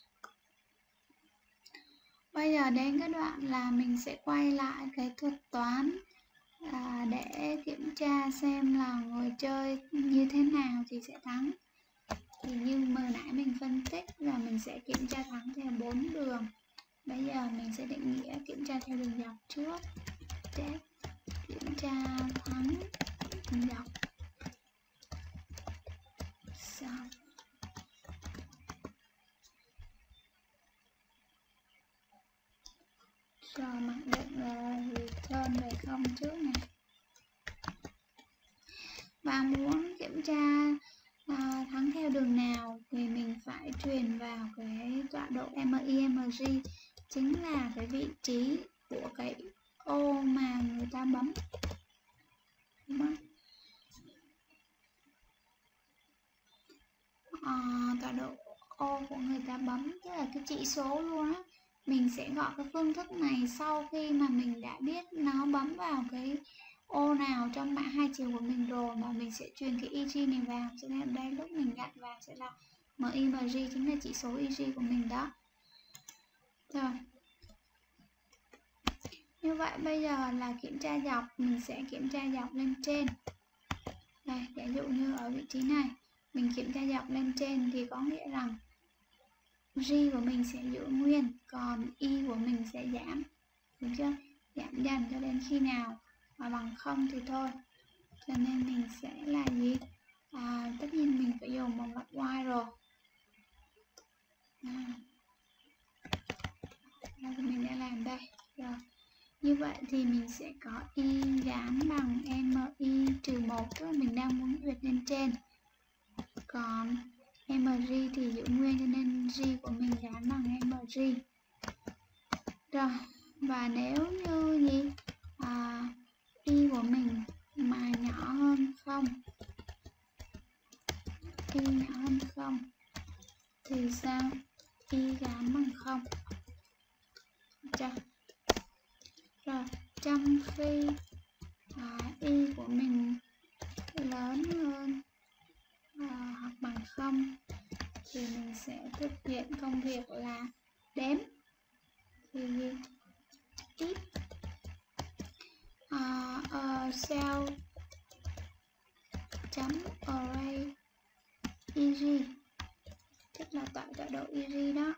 Bây giờ đến cái đoạn là mình sẽ quay lại cái thuật toán để kiểm tra xem là người chơi như thế nào thì sẽ thắng. Thì như vừa nãy mình phân tích là mình sẽ kiểm tra thắng theo 4 đường. Bây giờ mình sẽ định nghĩa kiểm tra theo đường dọc trước. Để kiểm tra thắng đường dọc. Xong. Rồi mặc định là return về không trước này. Và muốn kiểm tra thắng theo đường nào thì mình phải truyền vào cái tọa độ MIMG, chính là cái vị trí của cái ô mà người ta bấm, đúng không? Tọa độ ô của người ta bấm, tức là cái chỉ số luôn á. Mình sẽ gọi cái phương thức này sau khi mà mình đã biết nó bấm vào cái ô nào trong mạng hai chiều của mình rồi, mà mình sẽ truyền cái EG này vào. Cho nên ở đây lúc mình gạch vào sẽ là MIMG, chính là chỉ số EG của mình đó. Rồi, như vậy bây giờ là kiểm tra dọc, mình sẽ kiểm tra dọc lên trên. Đây, ví dụ như ở vị trí này mình kiểm tra dọc lên trên thì có nghĩa rằng G của mình sẽ giữ nguyên, còn Y của mình sẽ giảm, đúng chưa? Giảm dần cho đến khi nào mà bằng 0 thì thôi. Cho nên mình sẽ là gì? Tất nhiên mình phải dùng một mặt Y rồi. Mình đã làm đây. Rồi. Như vậy thì mình sẽ có Y gán bằng MI trừ 1, tức là mình đang muốn duyệt lên trên. Còn MG thì giữ nguyên, cho nên G của mình gán bằng MG. Rồi, và nếu như gì? Y của mình mà nhỏ hơn 0, Y nhỏ hơn 0 thì sao? Y gán bằng 0. Chưa? Rồi, trong khi Y của mình lớn hơn hoặc bằng 0 thì mình sẽ thực hiện công việc là đếm. Thì if cell chấm array EG, tức là tọa độ EG đó,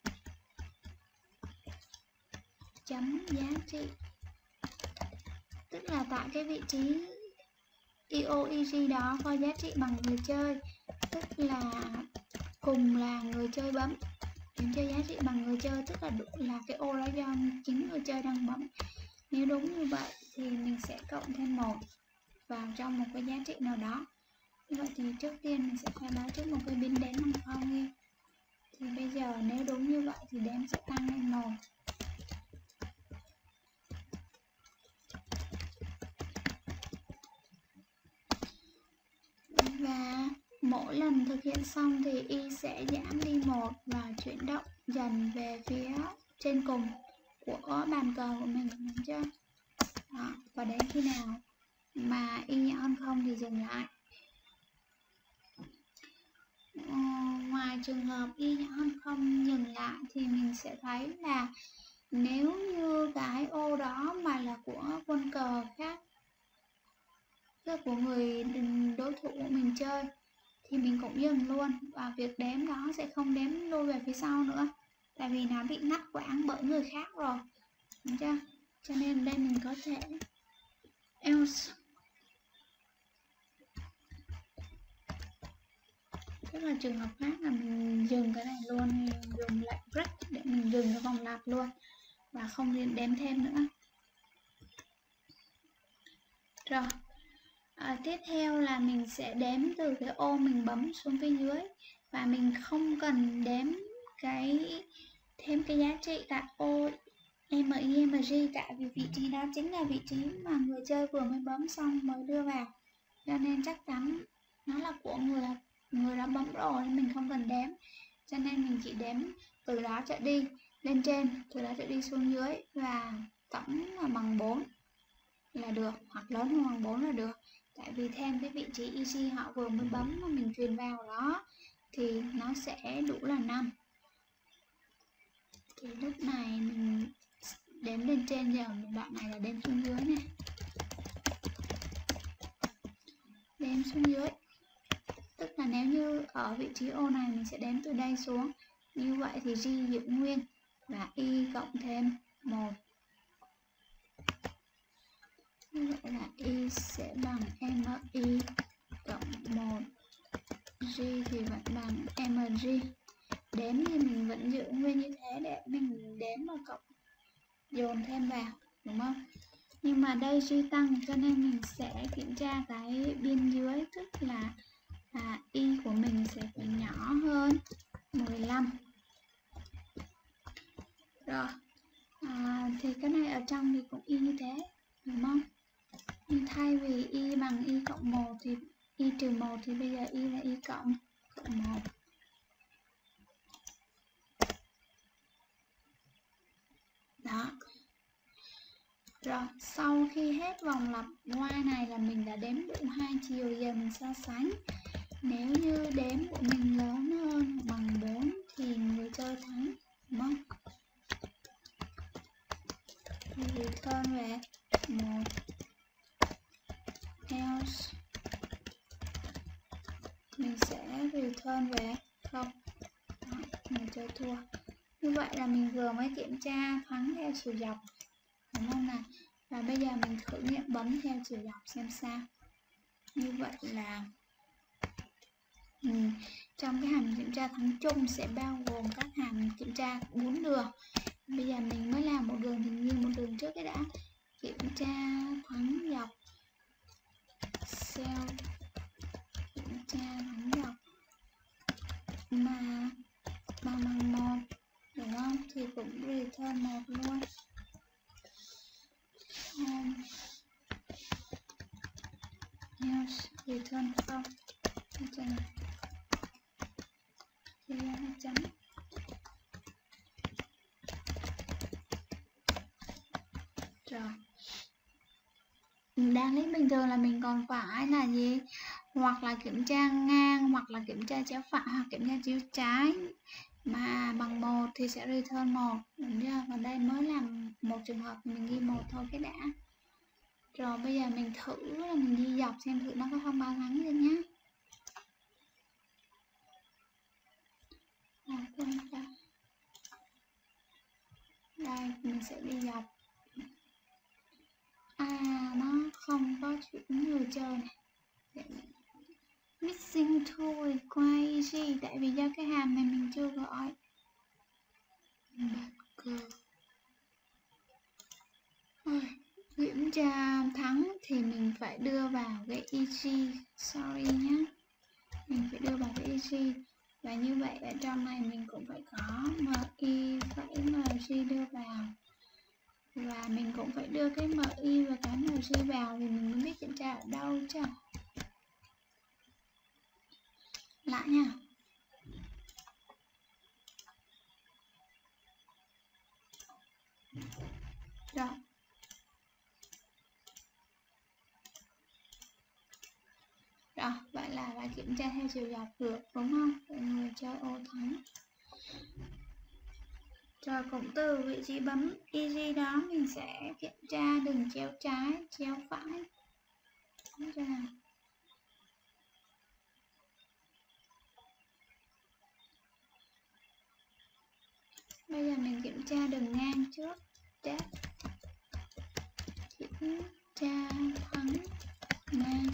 chấm giá trị, tức là tại cái vị trí EOEG đó có giá trị bằng người chơi, tức là cùng là người chơi bấm. Mình chơi giá trị bằng người chơi, tức là cái ô đó do chính người chơi đang bấm. Nếu đúng như vậy thì mình sẽ cộng thêm 1 vào trong một cái giá trị nào đó. Như vậy thì trước tiên mình sẽ khai báo trước một cái biến đếm bằng 0 đi. Thì bây giờ nếu đúng như vậy thì đếm sẽ tăng lên 1. Và mỗi lần thực hiện xong thì Y sẽ giảm đi 1 và chuyển động dần về phía trên cùng của bàn cờ của mình, đúng chưa? Đó, và đến khi nào mà Y nhỏ hơn 0 thì dừng lại. Ngoài trường hợp Y nhỏ hơn 0 dừng lại thì mình sẽ thấy là nếu như cái ô đó mà là của quân cờ khác, tức của người đối thủ của mình chơi, thì mình cũng dừng luôn, và việc đếm đó sẽ không đếm lui về phía sau nữa, tại vì nó bị ngắt quãng bởi người khác rồi, đúng chưa? Cho nên đây mình có thể else, tức là trường hợp khác là mình dừng cái này luôn, mình dùng lệnh break để mình dừng cái vòng lặp luôn và không đếm thêm nữa. Rồi, tiếp theo là mình sẽ đếm từ cái ô mình bấm xuống phía dưới, và mình không cần đếm thêm cái giá trị tại ô MIMG, tại vì vị trí đó chính là vị trí mà người chơi vừa mới bấm xong mới đưa vào, cho nên chắc chắn nó là của người đã bấm rồi, mình không cần đếm. Cho nên mình chỉ đếm từ đó trở đi lên trên, từ đó trở đi xuống dưới, và tổng là bằng 4 là được, hoặc lớn hơn bằng 4 là được. Tại vì thêm cái vị trí EG họ vừa mới bấm mà mình truyền vào đó thì nó sẽ đủ là 5. Thì lúc này mình đếm lên trên, giờ đoạn này là đếm xuống dưới này. Đếm xuống dưới. Tức là nếu như ở vị trí ô này mình sẽ đếm từ đây xuống. Như vậy thì G giữ nguyên và Y cộng thêm 1. Như vậy là Y sẽ bằng MI cộng 1. G thì vẫn bằng MG. Đếm thì mình vẫn giữ nguyên như thế để mình đếm và cộng dồn thêm vào, đúng không? Nhưng mà đây G tăng cho nên mình sẽ kiểm tra cái biên dưới, tức là Y của mình sẽ phải nhỏ hơn 15. Rồi, thì cái này ở trong thì cũng Y như thế, đúng không? Nhưng thay vì Y bằng Y cộng 1 thì Y trừ 1 thì bây giờ Y là Y cộng 1. Đó. Rồi, sau khi hết vòng lặp Y này là mình đã đếm đủ hai chiều, giờ mình so sánh. Nếu như đếm của mình lớn hơn bằng 4 thì người chơi thắng, đúng không? Thì return về 1 else mình sẽ return về 0. Đó, người chơi thua. Như vậy là mình vừa mới kiểm tra thắng theo chiều dọc, đúng không nào? Và bây giờ mình thử nghiệm bấm theo chiều dọc xem sao. Như vậy là trong cái hàm kiểm tra thắng chung sẽ bao gồm các hàm kiểm tra 4 đường. Bây giờ mình mới làm một đường thì nghiêng một đường trước cái đã. Kiểm tra thắng dọc cell, kiểm tra thắng dọc mà bằng 1, đúng không? Thì cũng return 1 luôn. Else return 0. Trên này thì nó chấm. Rồi, đáng lý bình thường là mình còn phải là gì, hoặc là kiểm tra ngang, hoặc là kiểm tra chéo phải, hoặc kiểm tra chéo trái, mà bằng 1 thì sẽ return 1, đúng chưa? Còn đây mới làm một trường hợp thì mình ghi 1 thôi cái đã. Rồi bây giờ mình thử là mình ghi dọc xem thử nó có thông báo thắng lên nhé. Đây mình sẽ đi dọc. Nó không có chuyển người chơi này. Missing tool require easy, tại vì do cái hàm này mình chưa gọi. Kiểm tra thắng thì mình phải đưa vào cái EG, sorry nhé, mình phải đưa vào cái EG. Và như vậy ở trong này mình cũng phải có MI phẩy MG đưa vào. Và mình cũng phải đưa cái MI và cái MG vào thì mình mới biết kiểm tra ở đâu chứ. Lại nha. Rồi. Rồi, vậy là kiểm tra theo chiều dọc được, đúng không? Mọi người chơi ô thắng. Rồi cũng từ vị trí bấm EG đó mình sẽ kiểm tra đường chéo trái, chéo phải. Bây giờ mình kiểm tra đường ngang trước. Test. Kiểm tra thắng ngang.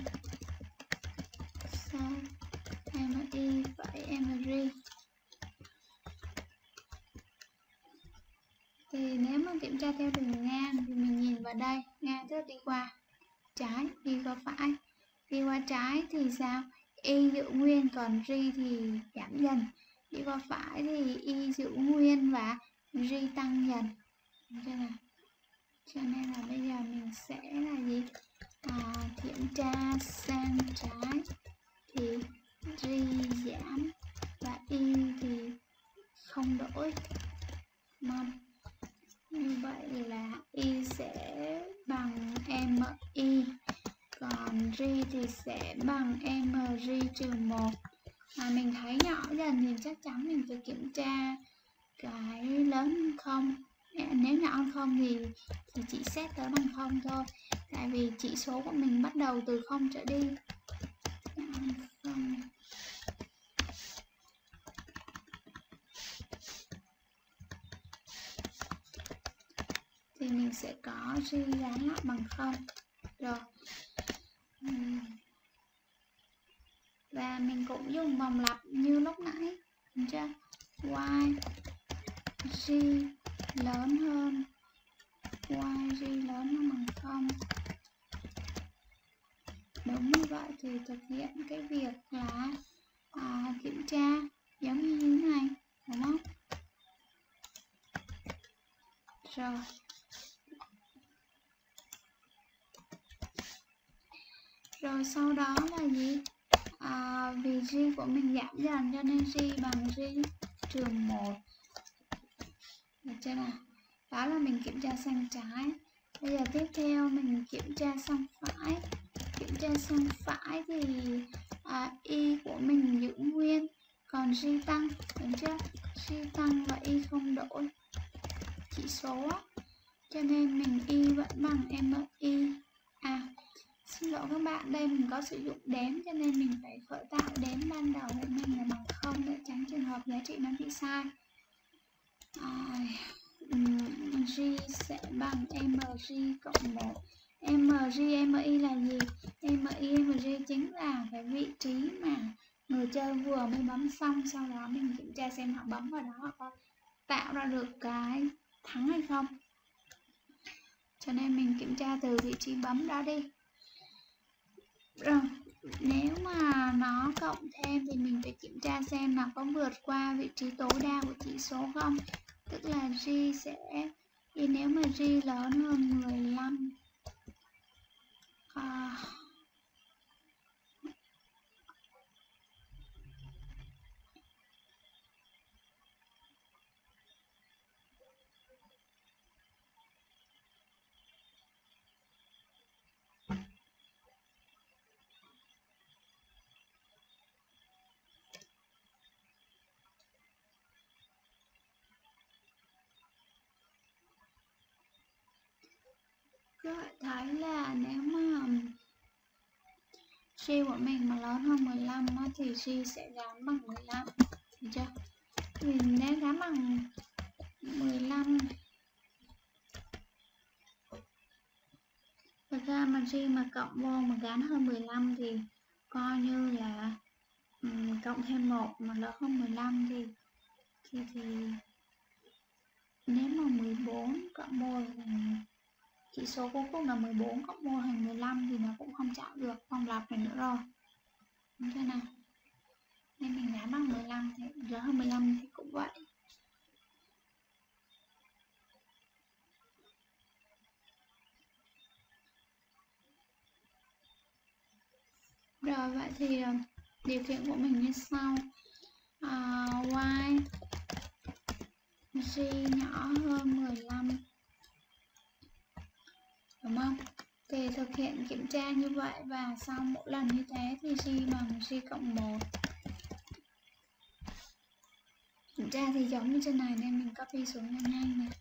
Sau MI phẩy MG. Thì nếu mà kiểm tra theo đường ngang thì mình nhìn vào đây, ngang trước đi qua trái, đi qua phải. Đi qua trái thì sao? Y giữ nguyên, còn G thì giảm dần. Đi qua phải thì Y giữ nguyên và G tăng dần. Cho nên là bây giờ mình sẽ là gì? Kiểm tra sang trái thì G giảm và Y thì không đổi. Như vậy là Y sẽ thì sẽ bằng mg trừ 1. Mà mình thấy nhỏ dần thì chắc chắn mình phải kiểm tra cái lớn hơn không. Nếu nhỏ hơn không thì chỉ xét tới bằng 0 thôi. Tại vì chỉ số của mình bắt đầu từ 0 trở đi. Thì mình sẽ có g gắn lại bằng 0. Rồi. Và mình cũng dùng vòng lặp như lúc nãy. Đúng chưa? Y g lớn hơn bằng 0. Đúng như vậy thì thực hiện cái việc là kiểm tra giống như thế này, đúng không? Rồi. Rồi sau đó là gì? Vì g của mình giảm dần cho nên g bằng g trừ 1. Được chưa nào? Đó là mình kiểm tra sang trái. Bây giờ tiếp theo mình kiểm tra sang phải. Kiểm tra sang phải thì y của mình giữ nguyên, còn g tăng, đúng chưa? G tăng và y không đổi chỉ số, cho nên mình y vẫn bằng mi. Xin lỗi các bạn, đây mình có sử dụng đếm cho nên mình phải khởi tạo đếm ban đầu của mình là bằng 0 để tránh trường hợp giá trị nó bị sai. G sẽ bằng mg cộng 1. Mg, mi là gì? Mg chính là cái vị trí mà người chơi vừa mới bấm xong, sau đó mình kiểm tra xem họ bấm vào đó họ có tạo ra được cái thắng hay không. Cho nên mình kiểm tra từ vị trí bấm đó đi. Rồi, nếu mà nó cộng thêm thì mình phải kiểm tra xem nó có vượt qua vị trí tối đa của chỉ số không. Tức là g sẽ, nếu mà g lớn hơn 15 các bạn thấy là nếu mà g của mình mà lớn hơn 15 thì g sẽ gắn bằng 15, được chưa? Mình nếu gắn bằng 15 thật ra mà g mà cộng vô mà gắn hơn 15 thì coi như là cộng thêm 1 mà lớn hơn 15 thì nếu mà 14 cộng vô thành chỉ số cuối cùng là 14 cộng vô thành 15 thì nó cũng không chạm được vòng lặp này nữa rồi. Như thế nào? Nên mình gắn bằng 15 thì lớn hơn 15 thì cũng vậy. Rồi vậy thì điều kiện của mình như sau. Y g nhỏ hơn 15, đúng không? Thì thực hiện kiểm tra như vậy và sau mỗi lần như thế thì g bằng g cộng 1. Kiểm tra thì giống như trên này nên mình copy xuống nhanh này.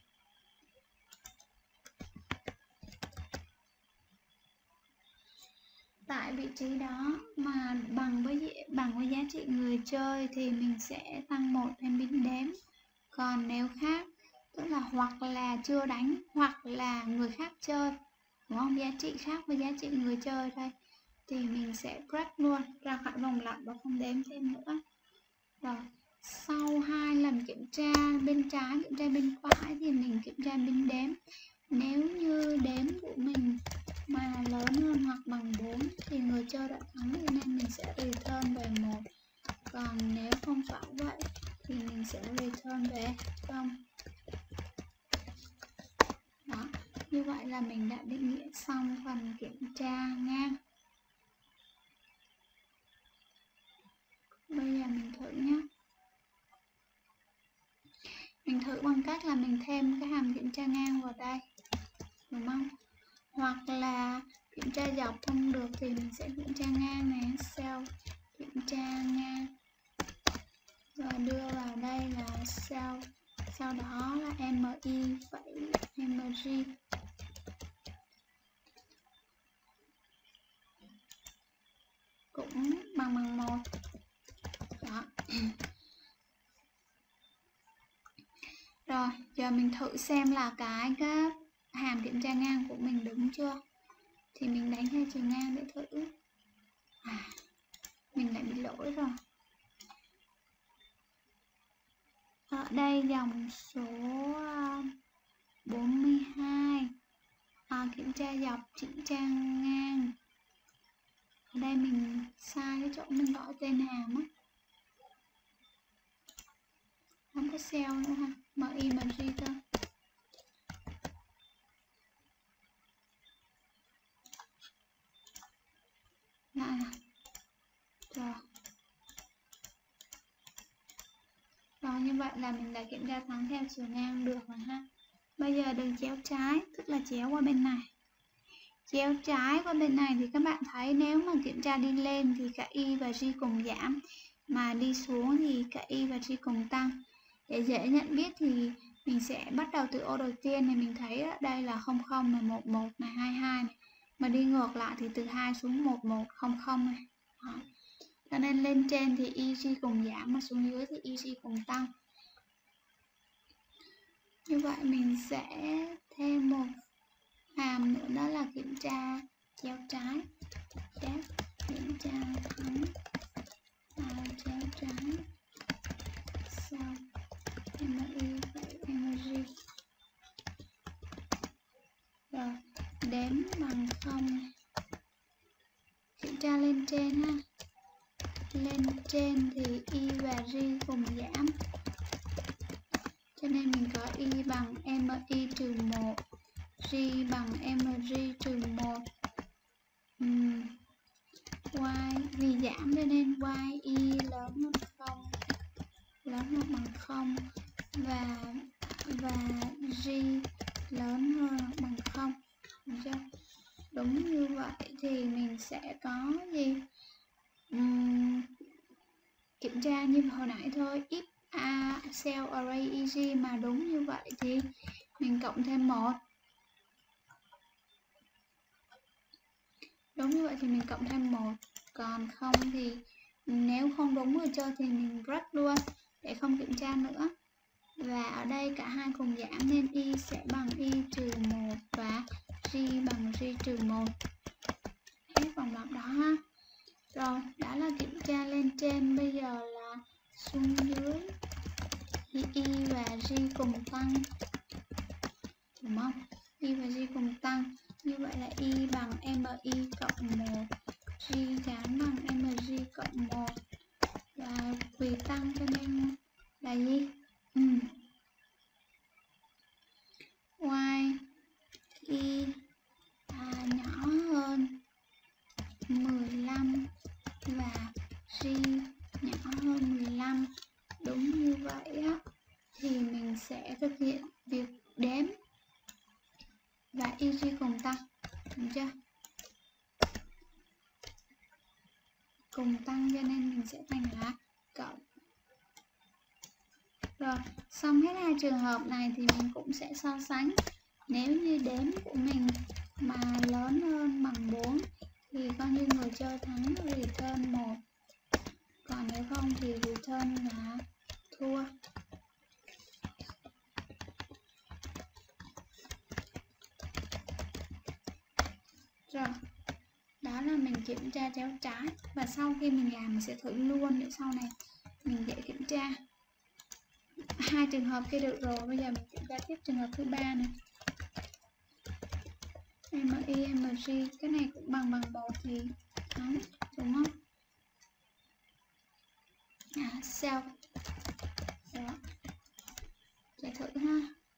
Tại vị trí đó mà bằng với giá trị người chơi thì mình sẽ tăng 1 thêm binh đếm. Còn nếu khác, tức là hoặc là chưa đánh hoặc là người khác chơi, đúng không? Giá trị khác với giá trị người chơi đây thì mình sẽ break luôn ra khỏi vòng lặp và không đếm thêm nữa. Rồi sau 2 lần kiểm tra bên trái, kiểm tra bên phải thì mình kiểm tra binh đếm. Nếu như đếm của mình mà lớn hơn hoặc bằng 4 thì người chơi đã thắng, cho nên mình sẽ return về 1. Còn nếu không phải vậy thì mình sẽ return về 0. Đó, như vậy là mình đã định nghĩa xong phần kiểm tra ngang. Bây giờ mình thử nhé. Mình thử bằng cách là mình thêm cái hàm kiểm tra ngang vào đây, đúng không? Hoặc là Kiểm tra dọc không được thì mình sẽ kiểm tra ngang này, cell kiểm tra ngang rồi đưa vào đây là cell, sau đó là mi phẩy mg cũng bằng 1 đó. Rồi giờ mình thử xem là cái hàm kiểm tra ngang của mình đúng chưa, thì mình đánh theo chiều ngang để thử. Mình lại bị lỗi rồi. Ở đây dòng số 42 kiểm tra dọc chỉnh trang ngang. Ở đây mình sai cái chỗ mình gọi tên hàm á, không có cell nữa ha, mi mg cơ. Lại rồi. Rồi như vậy là mình đã kiểm tra thắng theo chiều ngang được rồi ha. Bây giờ đường chéo trái, tức là chéo qua bên này. Chéo trái qua bên này thì các bạn thấy nếu mà kiểm tra đi lên thì cả y và g cùng giảm, mà đi xuống thì cả y và g cùng tăng. Để dễ nhận biết thì mình sẽ bắt đầu từ ô đầu tiên này, mình thấy đây là 00 này, 11 này, 22 này. Mà đi ngược lại thì từ 2 xuống 1100 này. Đó. Cho nên lên trên thì y cùng giảm, mà xuống dưới thì y cùng tăng. Như vậy mình sẽ thêm một hàm nữa, đó là kiểm tra chéo trái. Kiểm tra thắng chéo trái sau mi phẩy mg. Rồi đếm bằng 0. Kiểm tra lên trên ha. Lên trên thì y và g cùng giảm, cho nên mình có y bằng mi trừ 1, g bằng mg trừ 1. Y vì giảm cho nên y lớn hơn 0, lớn hơn bằng 0, và g lớn hơn bằng 0. Được chưa? Đúng như vậy thì mình sẽ có gì? Kiểm tra như hồi nãy thôi, if cell array eg mà đúng như vậy thì mình cộng thêm 1. Đúng như vậy thì mình cộng thêm 1. Còn không thì nếu không đúng người chơi thì mình break luôn để không kiểm tra nữa. Và ở đây cả hai cùng giảm nên y sẽ bằng y trừ 1 và g bằng g trừ 1. Hết vòng lặp đó ha. Rồi, đã là kiểm tra lên trên, bây giờ là xuống dưới thì y và g cùng tăng, đúng không? Y và g cùng tăng, như vậy là y bằng mi cộng 1, g gắn bằng mg cộng 1, và vì tăng cho nên là gì? Y nhỏ hơn 15 và g nhỏ hơn 15. Đúng như vậy á, thì mình sẽ thực hiện việc đếm và eg cùng tăng, được chưa? Cùng tăng cho nên mình sẽ thành là cộng. Rồi, xong hết hai trường hợp này thì mình cũng sẽ so sánh. Nếu như đếm của mình mà lớn hơn bằng 4 thì coi như người chơi thắng, return 1. Còn nếu không thì return là thua. Rồi, đó là mình kiểm tra chéo trái. Và sau khi mình làm mình sẽ thử luôn để sau này mình dễ kiểm tra. Hai trường hợp kia được rồi, bây giờ mình kiểm tra tiếp trường hợp thứ 3 này. mi mg cái này cũng bằng 1 thì thắng, đúng không? Cell đó, để thử ha.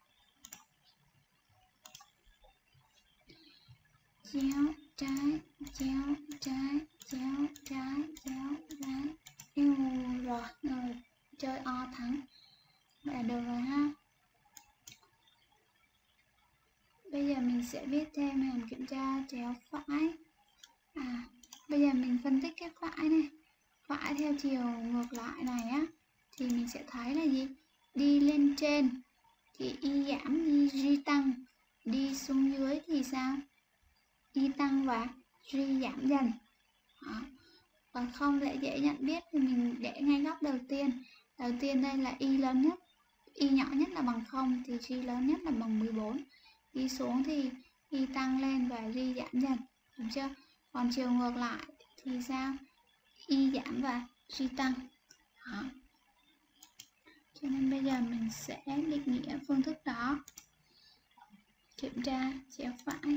Chéo trái, chéo trái, chéo trái, chéo trái. Rồi chơi O thắng. Vậy là được rồi ha. Bây giờ mình sẽ viết thêm hàm kiểm tra chéo phải. Bây giờ mình phân tích cái phải này. Phải theo chiều ngược lại này á, thì mình sẽ thấy là gì? Đi lên trên thì y giảm, y tăng. Đi xuống dưới thì sao? Y tăng và y giảm dần. Đó. Còn không để dễ nhận biết thì mình để ngay góc đầu tiên. Đầu tiên đây là y lớn nhất, y nhỏ nhất là bằng 0 thì y lớn nhất là bằng 14. Y xuống thì y tăng lên và y giảm dần, đúng chưa? Còn chiều ngược lại thì sao? Y giảm và y tăng. Đó. Cho nên bây giờ mình sẽ định nghĩa phương thức đó. Kiểm tra chéo phải.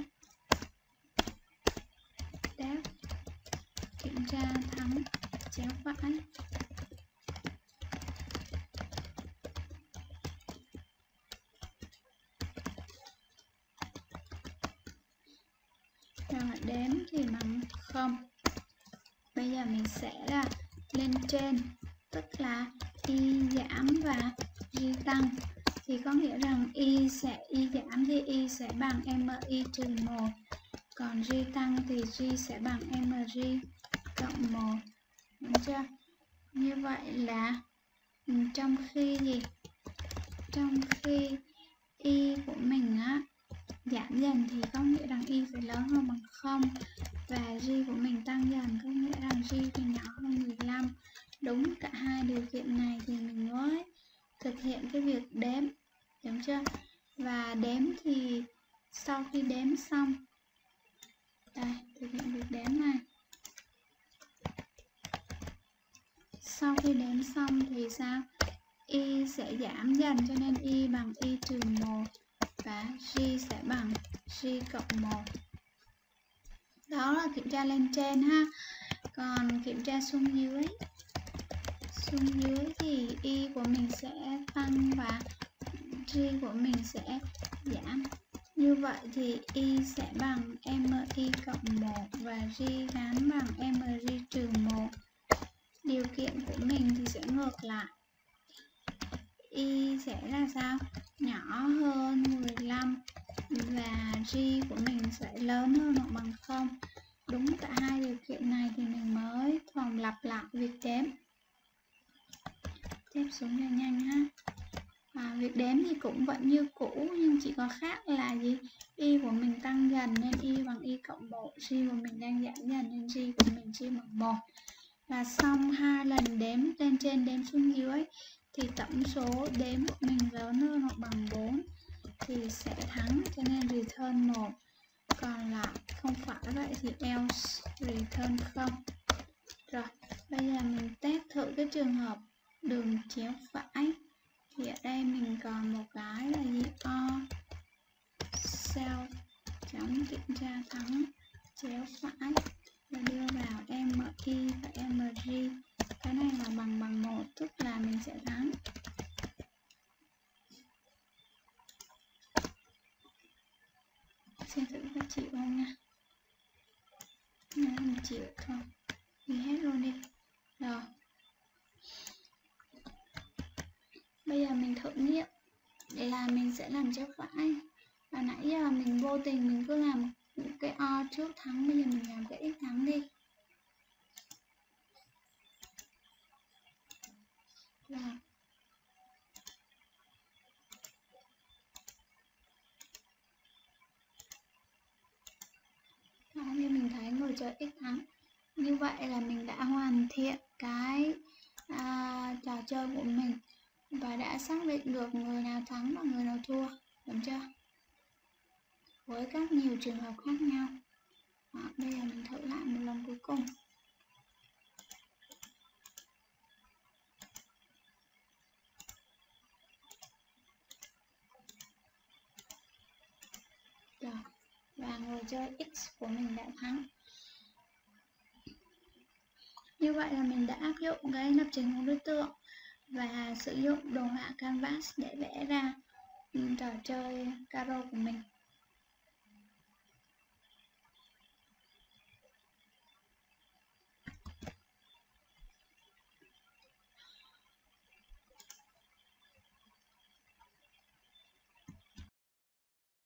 Đáp kiểm tra thắng chéo phải. Rồi đếm thì bằng 0. Bây giờ mình sẽ là lên trên, tức là y giảm và y tăng, thì có nghĩa rằng y giảm thì y sẽ bằng mi trừ 1, còn y tăng thì y sẽ bằng mg cộng 1, đúng chưa? Như vậy là trong khi y của mình á giảm dần thì có nghĩa rằng y phải lớn hơn bằng 0, và g của mình tăng dần có nghĩa rằng g phải nhỏ hơn 15. Đúng cả hai điều kiện này thì mình mới thực hiện cái việc đếm, đúng chưa? Và đếm thì sau khi đếm xong, đây, thực hiện việc đếm này. Sau khi đếm xong thì sao? Y sẽ giảm dần, cho nên y bằng y trừ 1 và g sẽ bằng g cộng 1. Đó là kiểm tra lên trên ha. Còn kiểm tra xuống dưới thì y của mình sẽ tăng và g của mình sẽ giảm. Như vậy thì y sẽ bằng mi cộng 1 và g gắn bằng mg trừ 1. Điều kiện của mình thì sẽ ngược lại. Y sẽ là sao? Nhỏ hơn 15 và g của mình sẽ lớn hơn hoặc bằng 0. Đúng cả hai điều kiện này thì mình mới còn lặp lại việc đếm. Tiếp xuống cho nhanh ha. Việc đếm thì cũng vẫn như cũ, nhưng chỉ có khác là gì? Y của mình tăng dần nên y bằng y cộng 1, g của mình đang giảm dần nên g của mình g bằng 1. Và xong 2 lần đếm lên trên đếm xuống dưới thì tổng số đếm của mình lớn hơn hoặc bằng 4 thì sẽ thắng, cho nên return 1. Còn lại không phải vậy thì else return 0. Rồi, bây giờ mình test thử cái trường hợp đường chéo phải. Thì ở đây mình còn một cái là gì? Cell chấm kiểm tra thắng chéo phải và đưa vào mi và mg. Cái này là bằng 1, tức là mình sẽ thắng. Xem thử có chịu không nha. Nếu không chịu thôi đi hết luôn đi. Rồi, bây giờ mình thử nghiệm là mình sẽ làm chéo phải. Và nãy giờ mình vô tình mình cứ làm cái O trước thắng, bây giờ mình làm cái X thắng đi. Rồi. Đó, như mình thấy ngồi chờ X thắng. Như vậy là mình đã hoàn thiện cái trò chơi của mình và đã xác định được người nào thắng và người nào thua, đúng chưa? Với các nhiều trường hợp khác nhau. Đó, bây giờ mình thử lại một lần cuối cùng. Rồi, và người chơi X của mình đã thắng. Như vậy là mình đã áp dụng cái lập trình hướng đối tượng và sử dụng đồ họa canvas để vẽ ra trò chơi caro của mình.